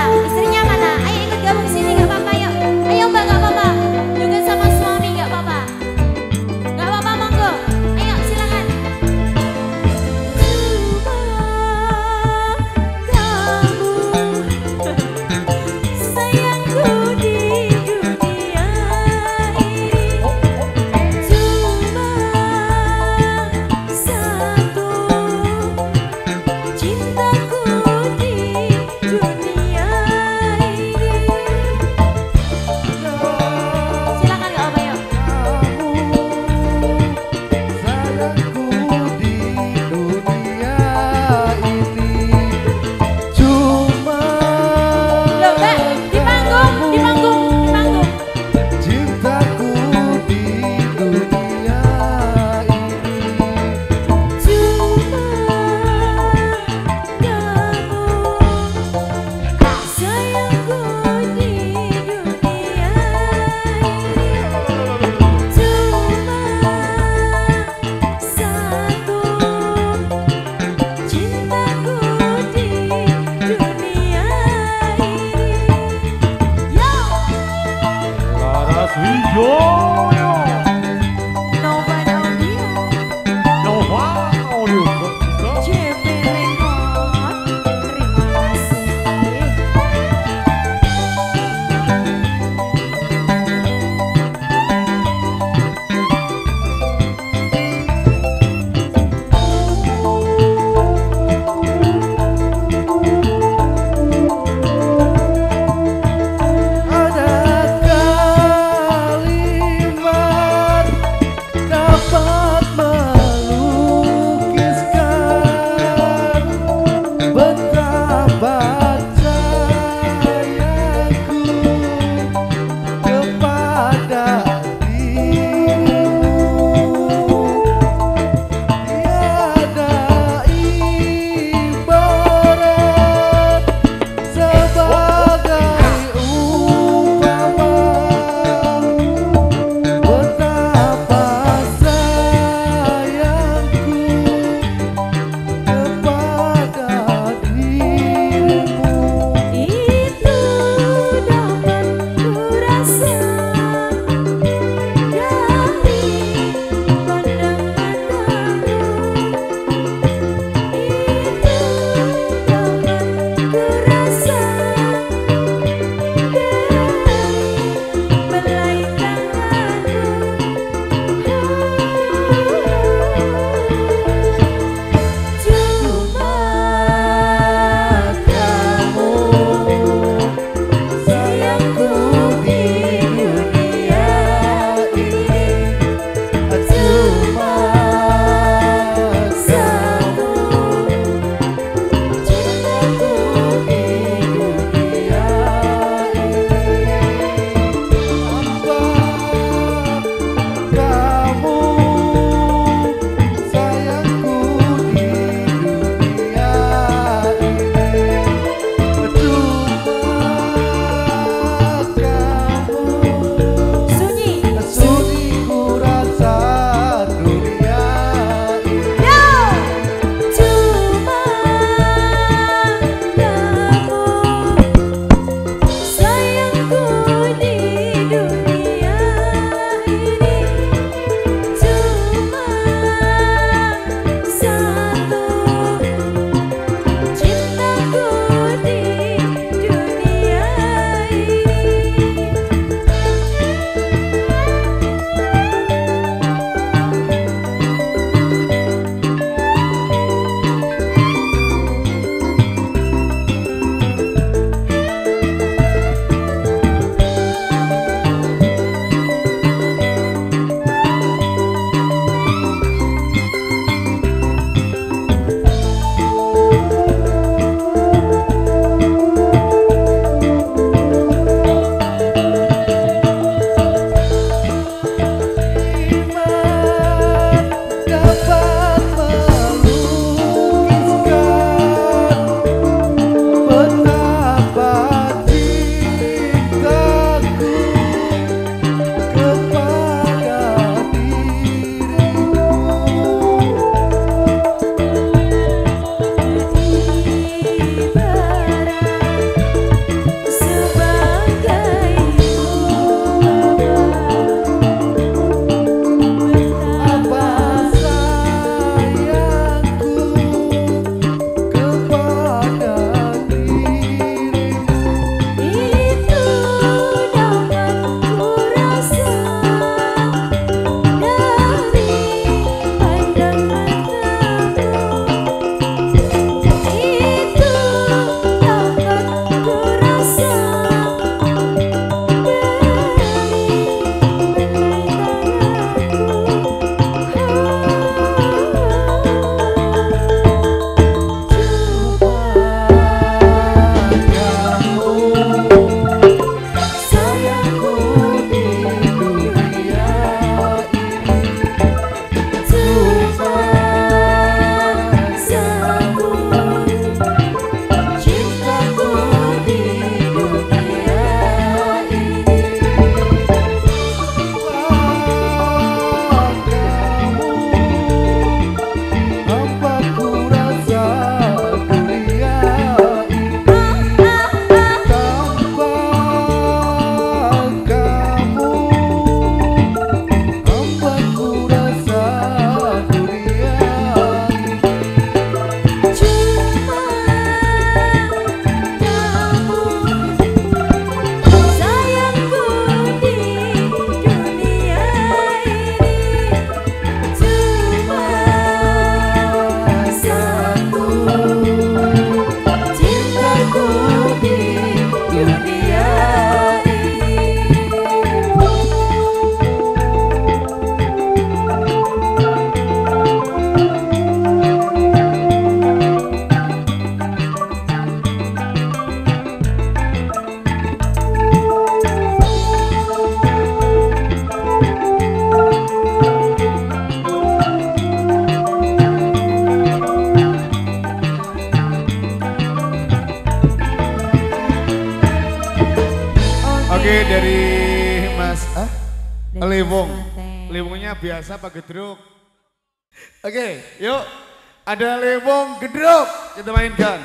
Oke, dari Mas Lewong. Klaten. Lewongnya biasa apa gedruk? Oke, yuk. Ada Lewong gedruk. Kita mainkan.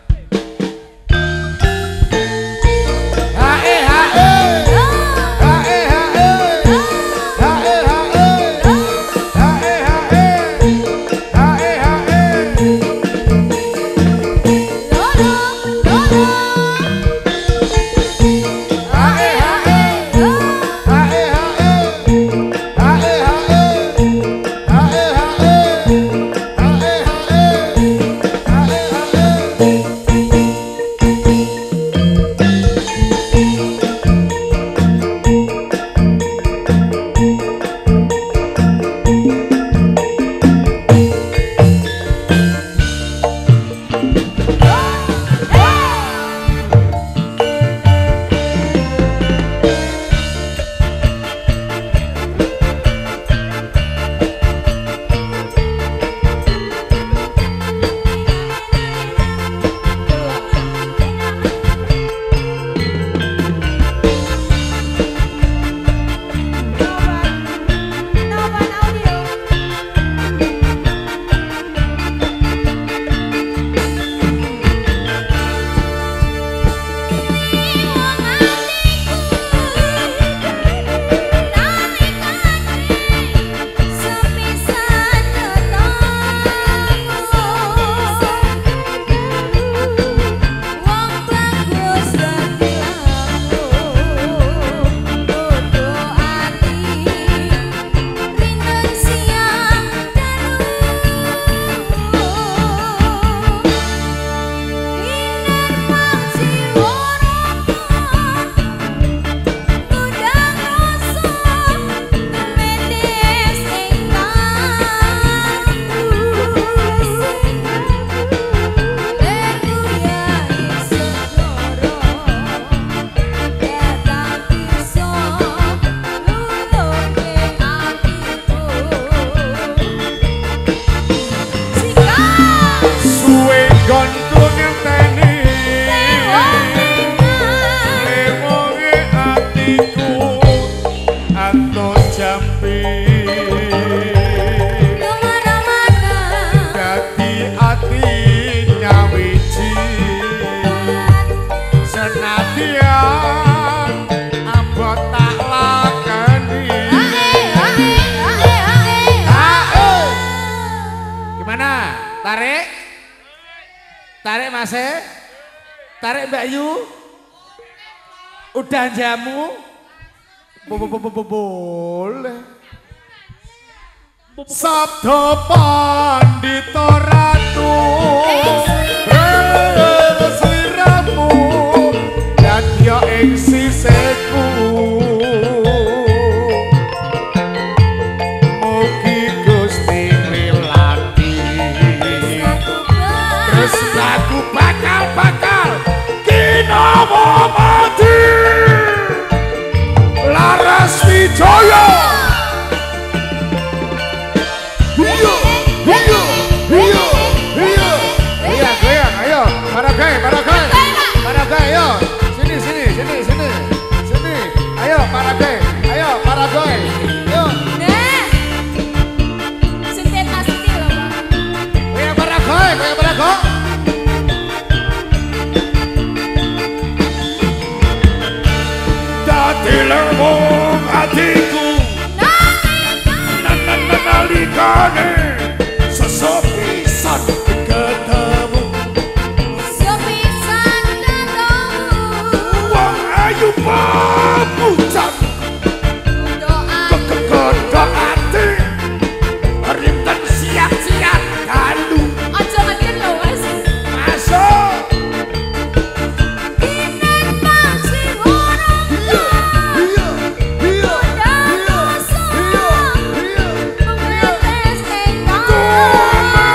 Hae hae. Hae hae. Hae hae. Hae hae. Hae hae. Lolo, lolo. Hae hae. Hae hae. Hae hae. Hae hae. Hae Tarik. Tarik Mas. Tarik Mbak Yu. Udah jamu. Boleh. Sabda Pandita Ratu sliramu dadya ing sisihku mugi Gusti nglilati tresnaku bakal kinawa mati Laras Wijaya. Paragai, ayo. Sini. Ayo, Paragai. Yuk. Nah. Sentet pasti loh, Bang. Kayak Paragai. Dadi lembung hatiku. Nalikane sesepisan ketemu. Wong ayu pamujan kekekodo ati rinten siap-siap kalu Aja ngetin lho, Mas. masuk Iya.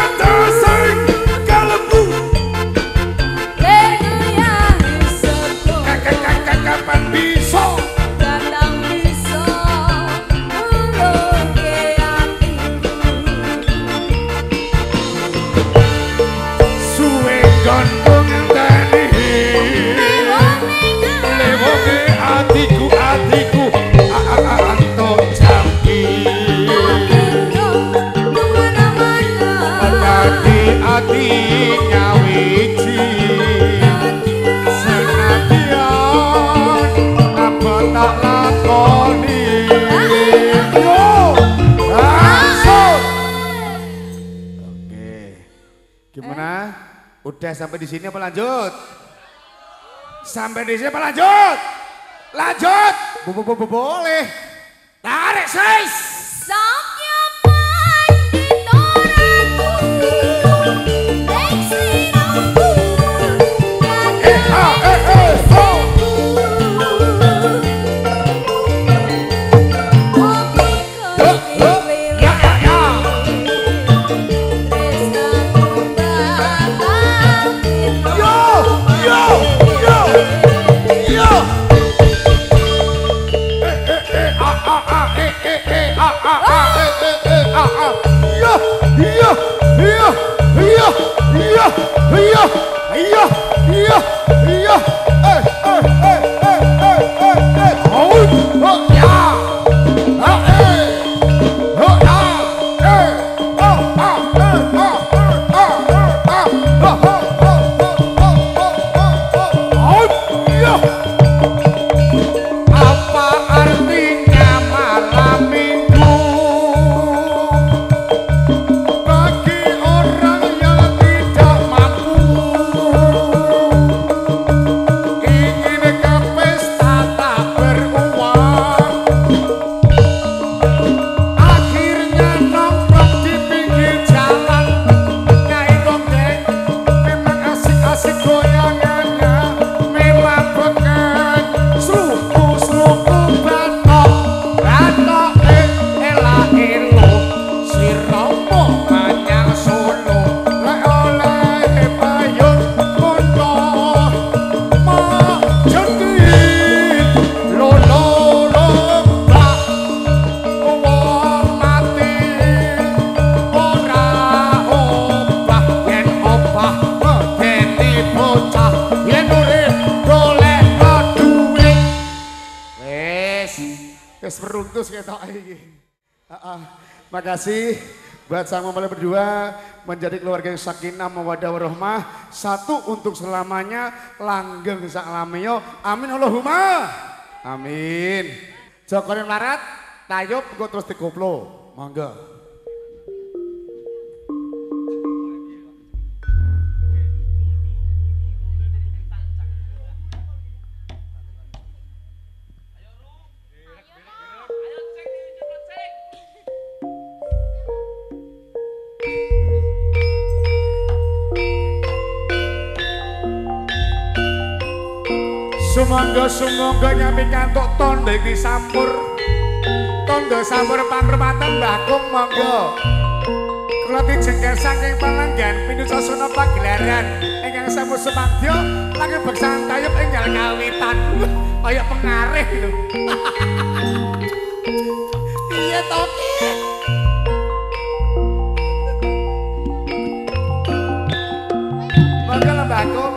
Udah sampai di sini apa lanjut? Sampai di sini apa lanjut? Lanjut. Boleh. Tarik sis. Sakya pandito ratu Leksinaku Seruntus ketok iki. Makasih buat sang mempelai berdua menjadi keluarga yang sakinah mawaddah warahmah, satu untuk selamanya, langgeng sak lamiyo. Amin Allahumma. Amin. Jokone melarat, tayub engko terus dikoplo. Monggo. Sumangga nyami kantuk tondo iki sampur. Tondo sampur pangrematan Mbah Kung monggo. Kula dijengkel saking pelanggan pinusa suna pagelaran ingkang sampun sumadyo lagi beksan tayub enggal kawitan. Kaya pengarih lho. Iya to Ki. Monggo Mbah Kung.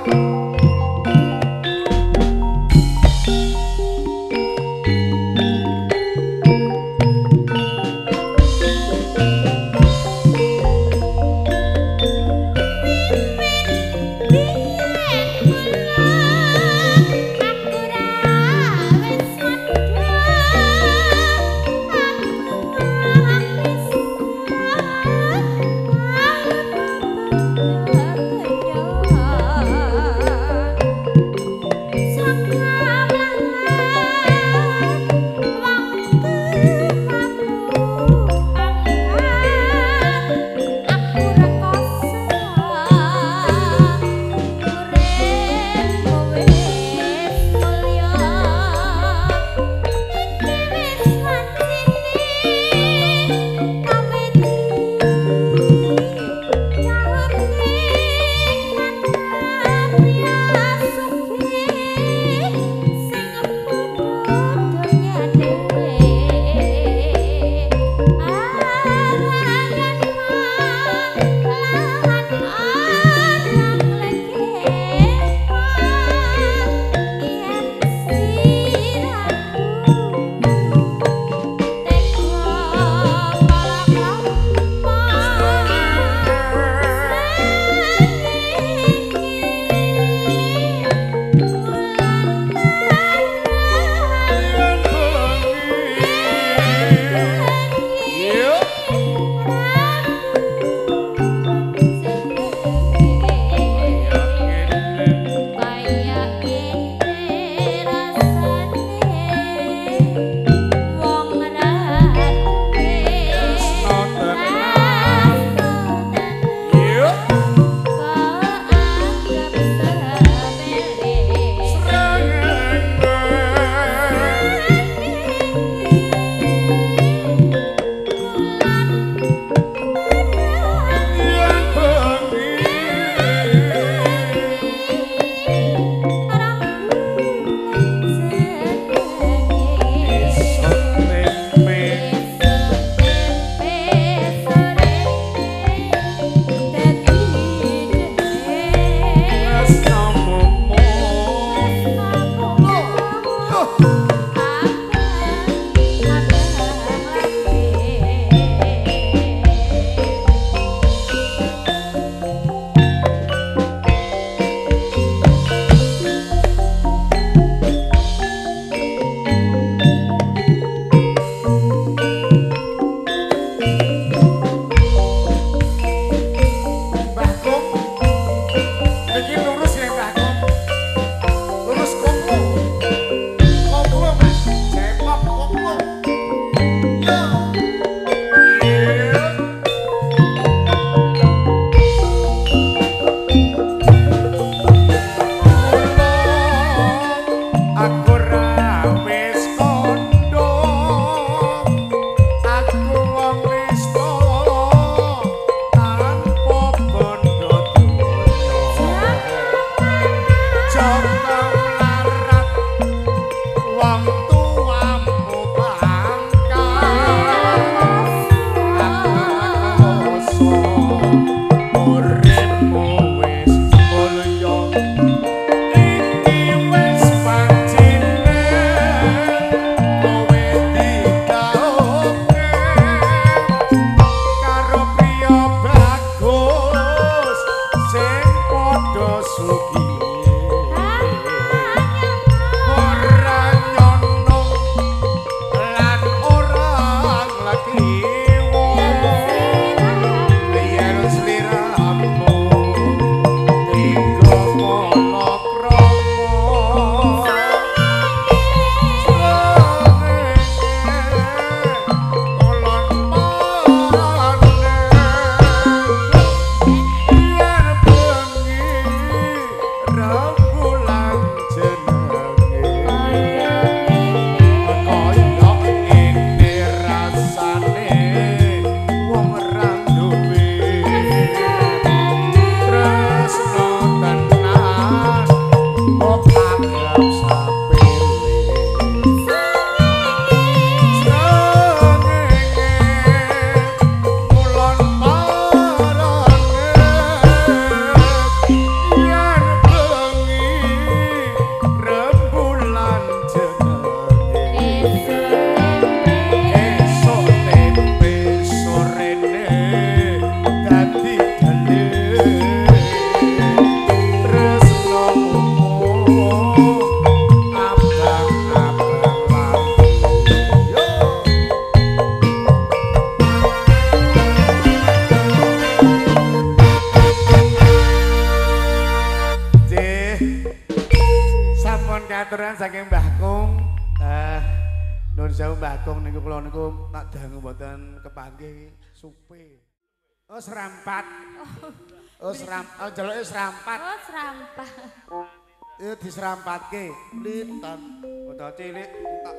katuran saking Mbah Kung. Nuwun sewu Mbah Kung niku kula niku tak dangu mboten kepanggih supe. Oh serampat. Oh serampat, jaluke serampat. Oh serampat. Iku diserampatke. Lintan. Bocah cilik tak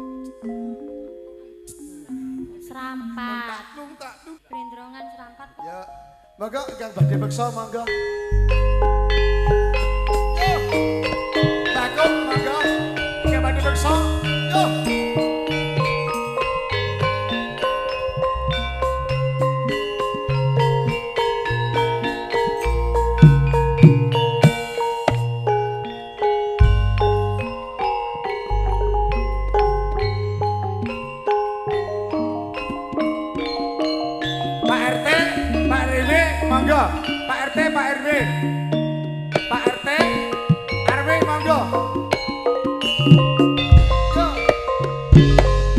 Serampat. tak. Brendrongan serampat. Ya. Monggo Kang badhe beksa monggo. Yo. Bakung monggo. Kang badhe beksa. Yo. Monggo, Pak RT, Pak RW. Pak RT, RW monggo. Yo.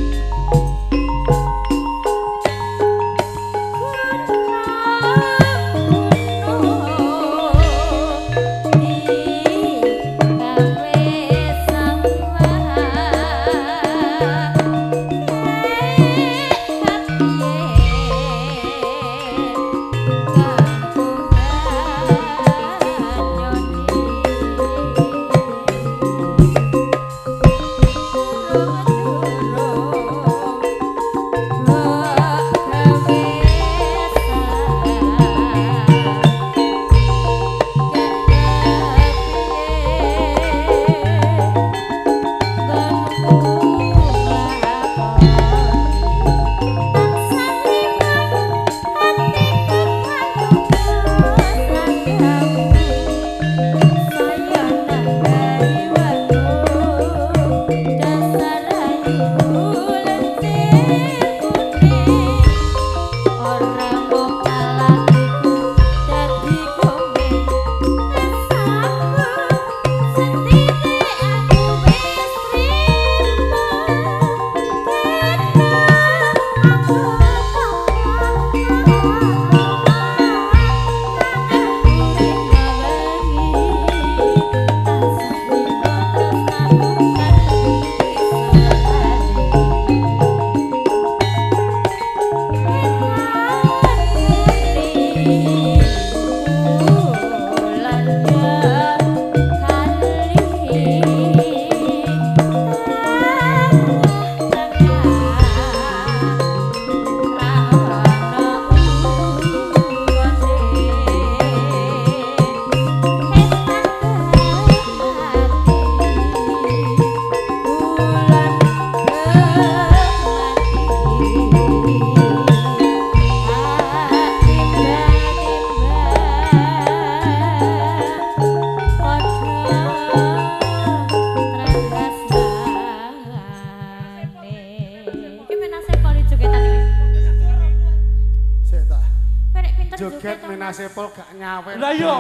Joget Menasepol gak nyawer. Lah iya.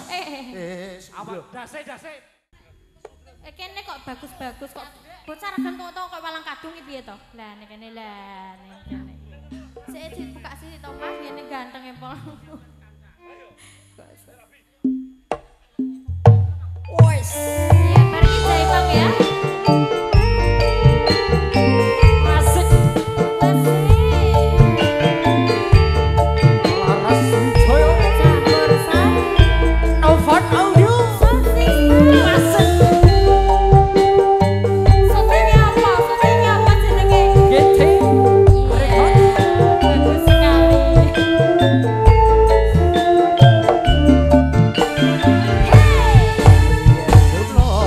Awak dase. Kene kok bagus-bagus kok. Bocah ragan kok walang kadung iki piye to? Lah nek kene lah nek kene. Sik dibuka sisi to Mas, ngene ganteng empol. Wes. Ya, mari kita Bang ya. Asik. laras Joyo Campur sari. Novon Audio. Asik. Sotenya apa jenenge? GT. Bagus sekali. Joyo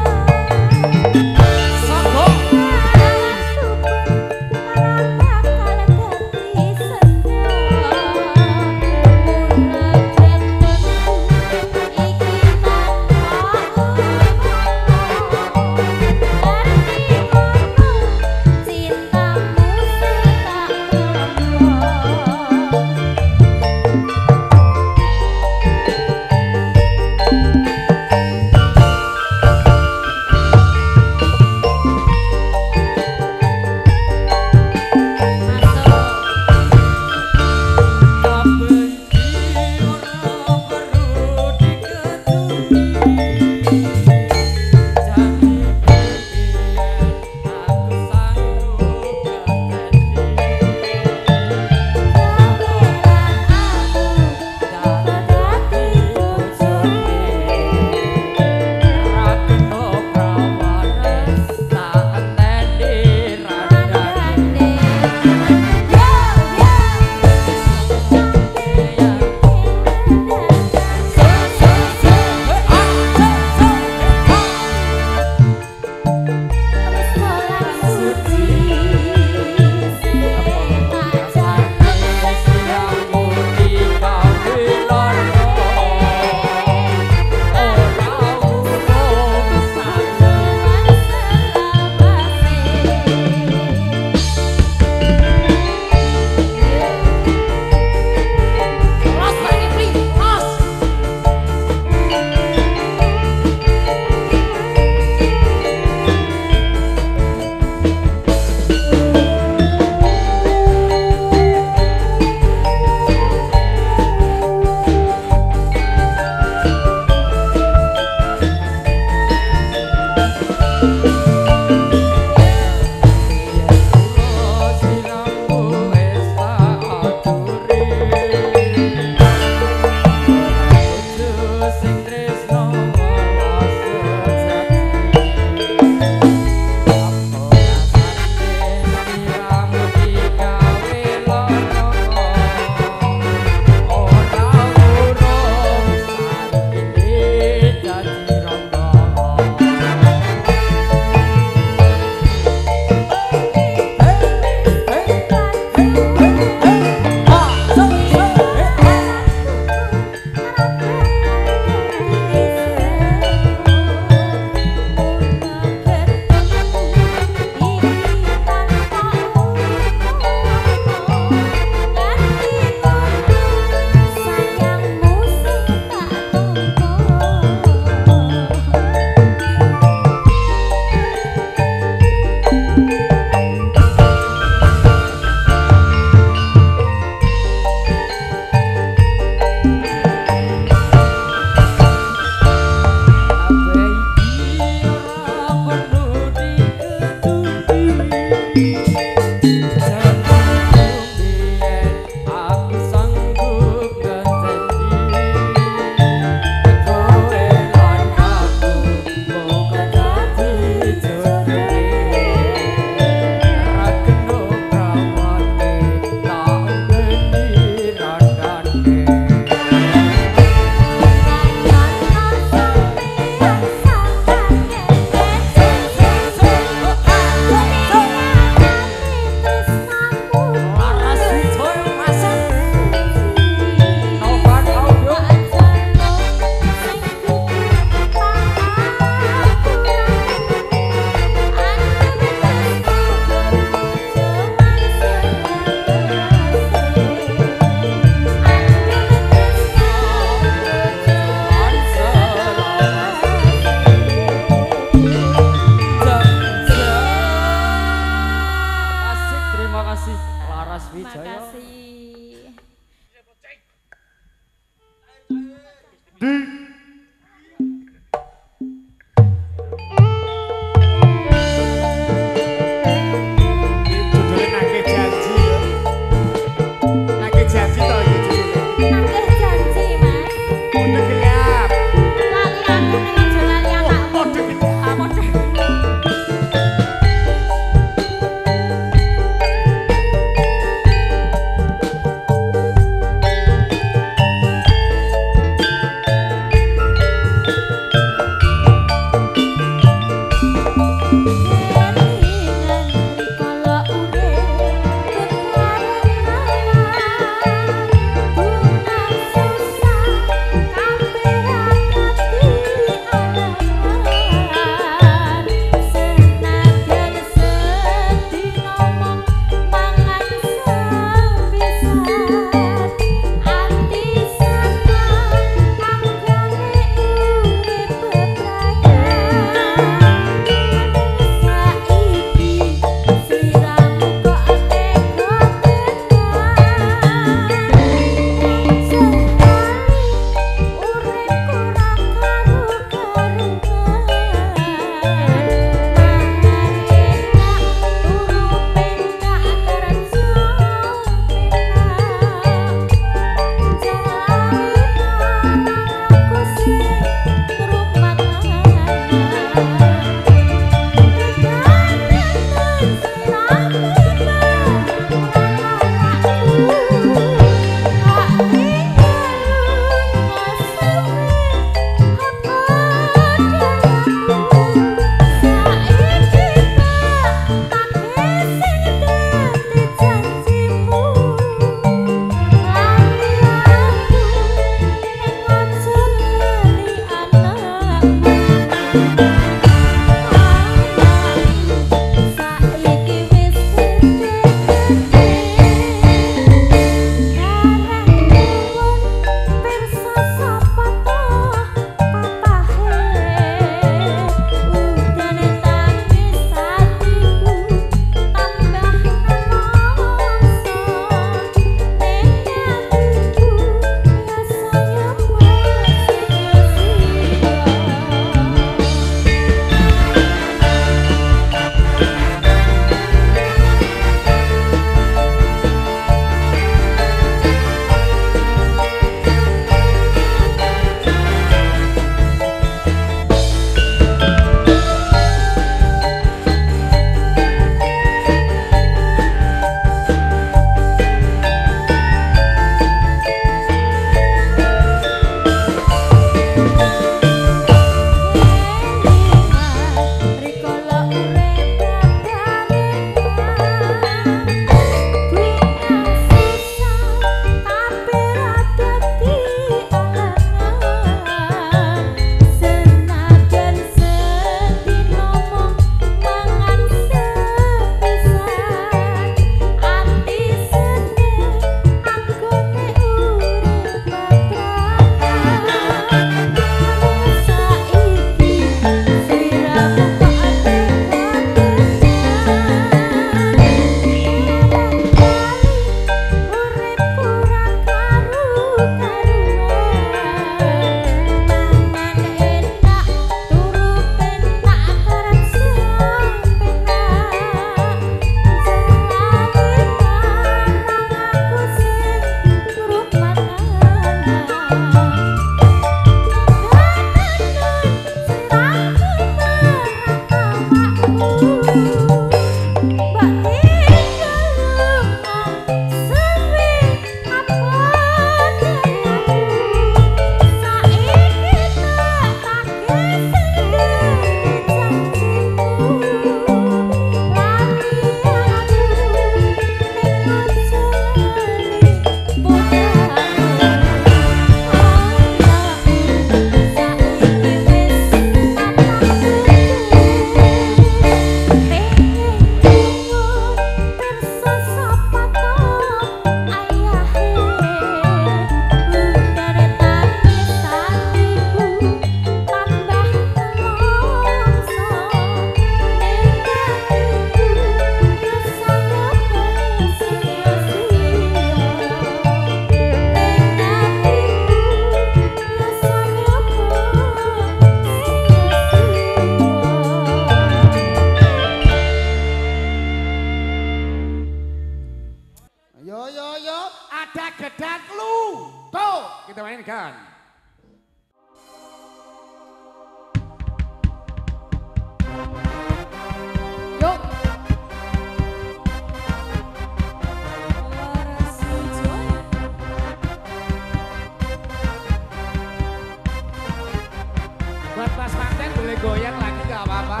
Mas Manten boleh goyang lagi gak apa-apa.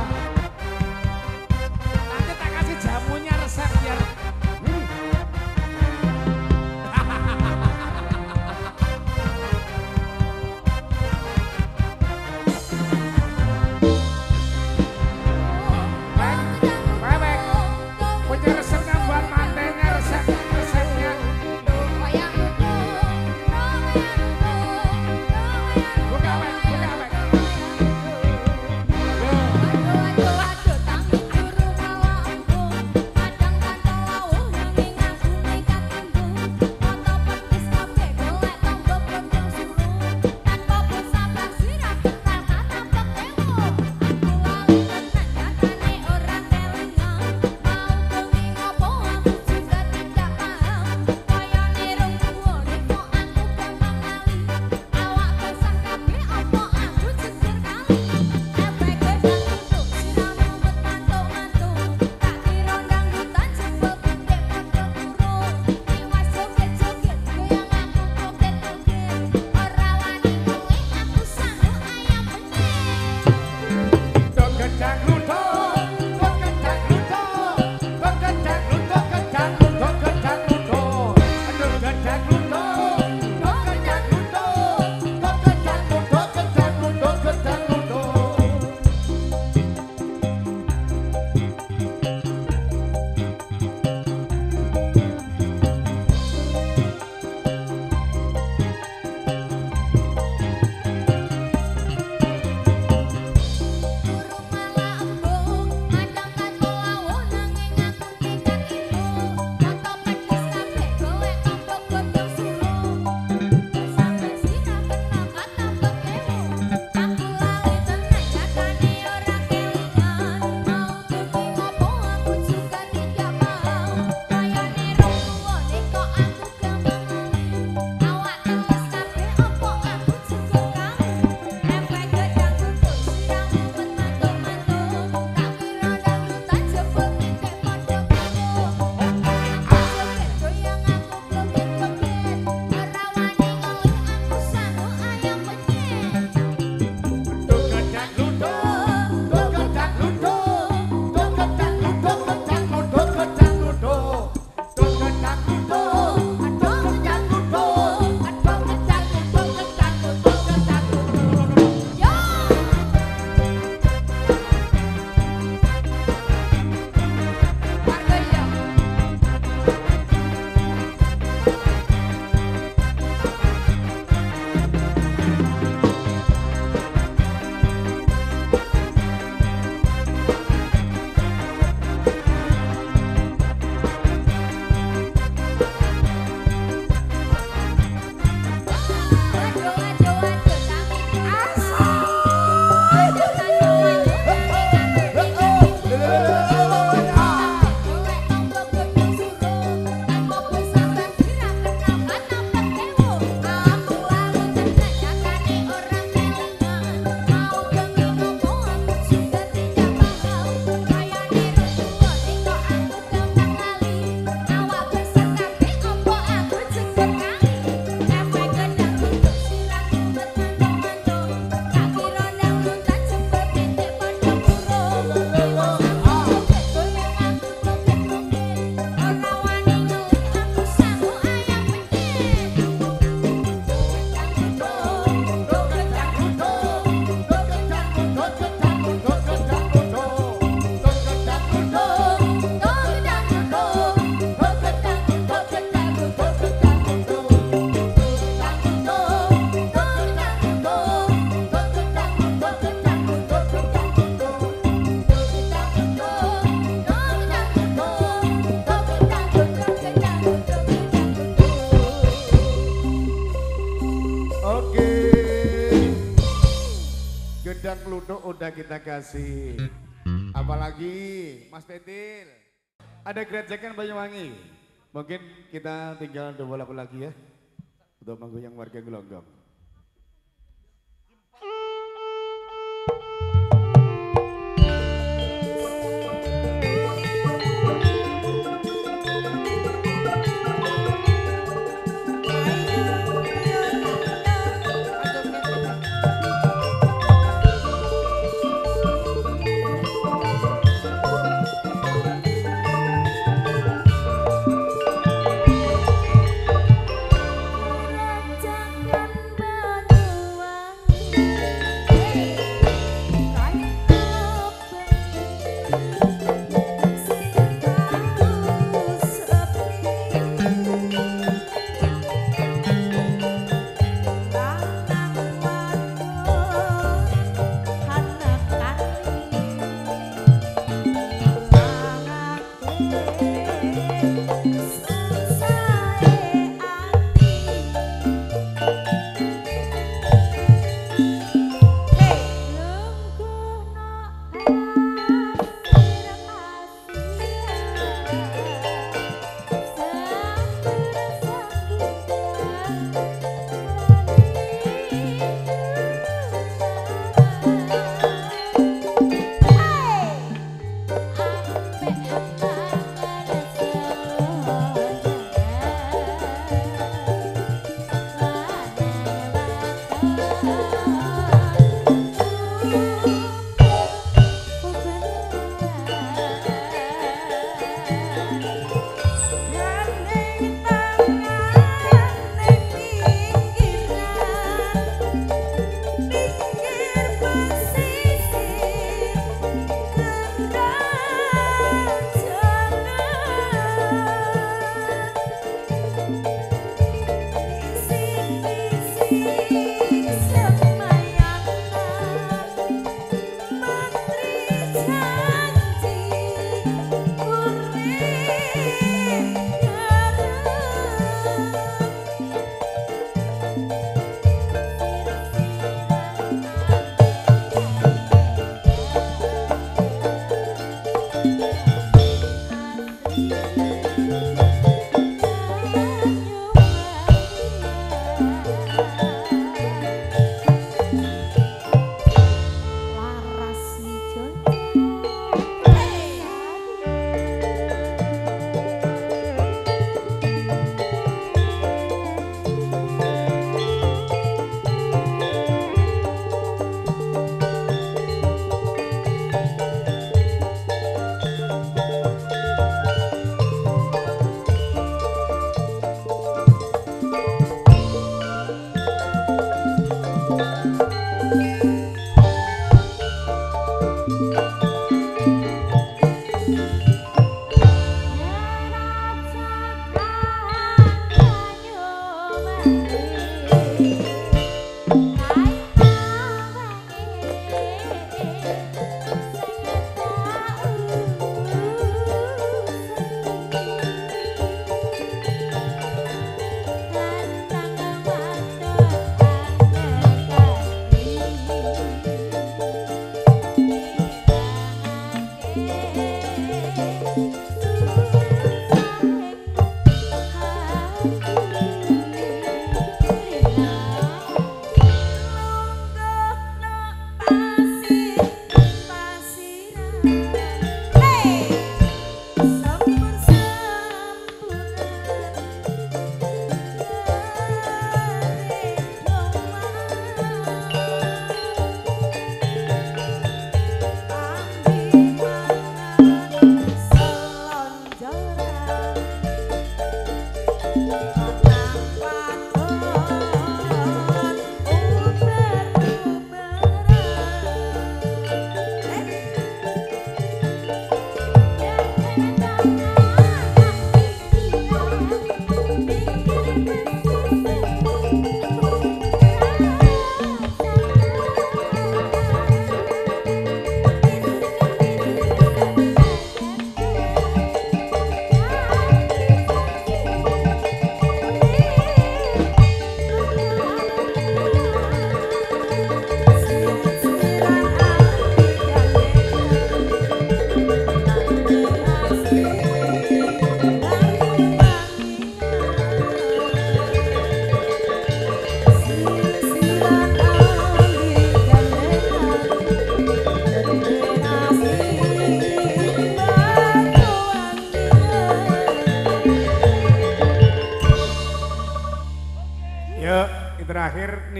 Nanti tak kasih jamunya resep biar. Punya resepnya buat mantennya resepnya. Buka Mek. Gedang Kluduk udah kita kasih. Apalagi Mas Tetil. Ada gerejakan Banyuwangi. Mungkin kita tinggal 2 lagu lagi ya. Untuk menggoyang warga Gelonggong.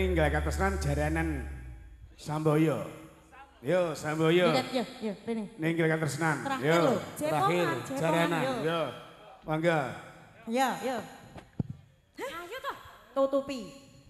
ninggal katresnan jaranan Samboyo. Yo Samboyo. Yo, rene. Ninggal katresnan. Terakhir Yo. lho, Terakhir Jepongan, jaranan. yo. Yo. Mangga. Yo. Ayo toh. Tutupi.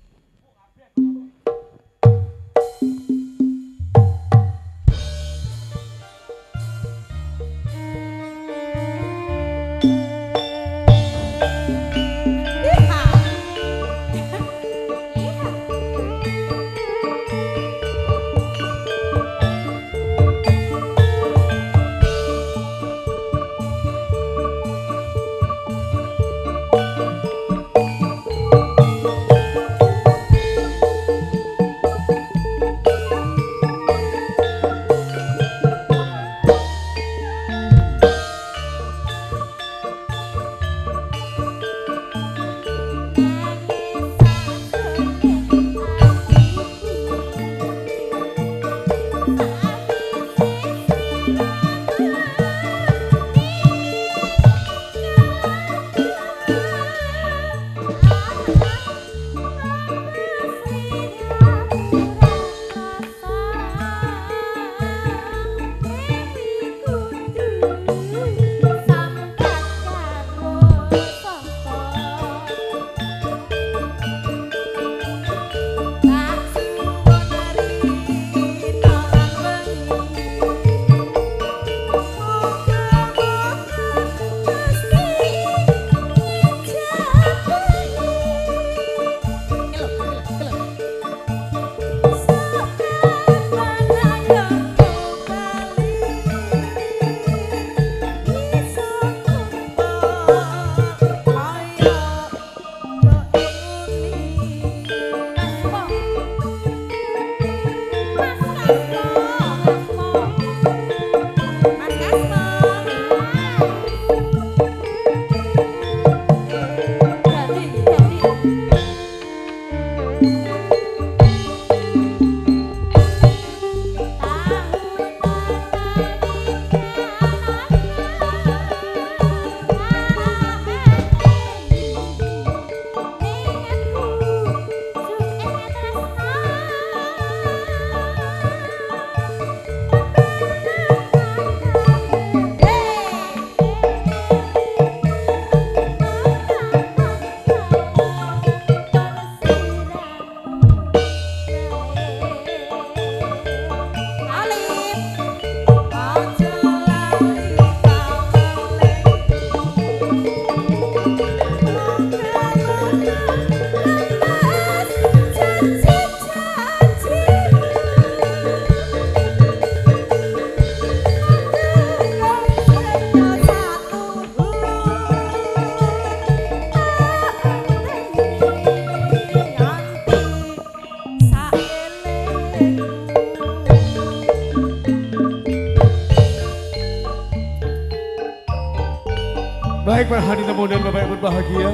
Baik para hadirin tamu dan bapak ibu bahagia.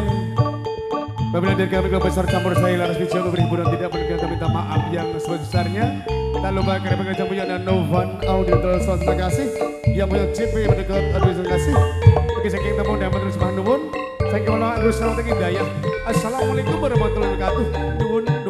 Apabila dari kami keluarga besar campur saya Laras Wijaya memberi hiburan tidak mendengar kami minta maaf yang sebesar-besarnya. Tak lupa kami pengajar punya dan Novan Audio Sound terima kasih. Yang punya JP mendekat audio terima kasih. Bagi saya tamu dan menerus nuwun. Saya kira Allah Assalamualaikum warahmatullahi wabarakatuh. Nuwun.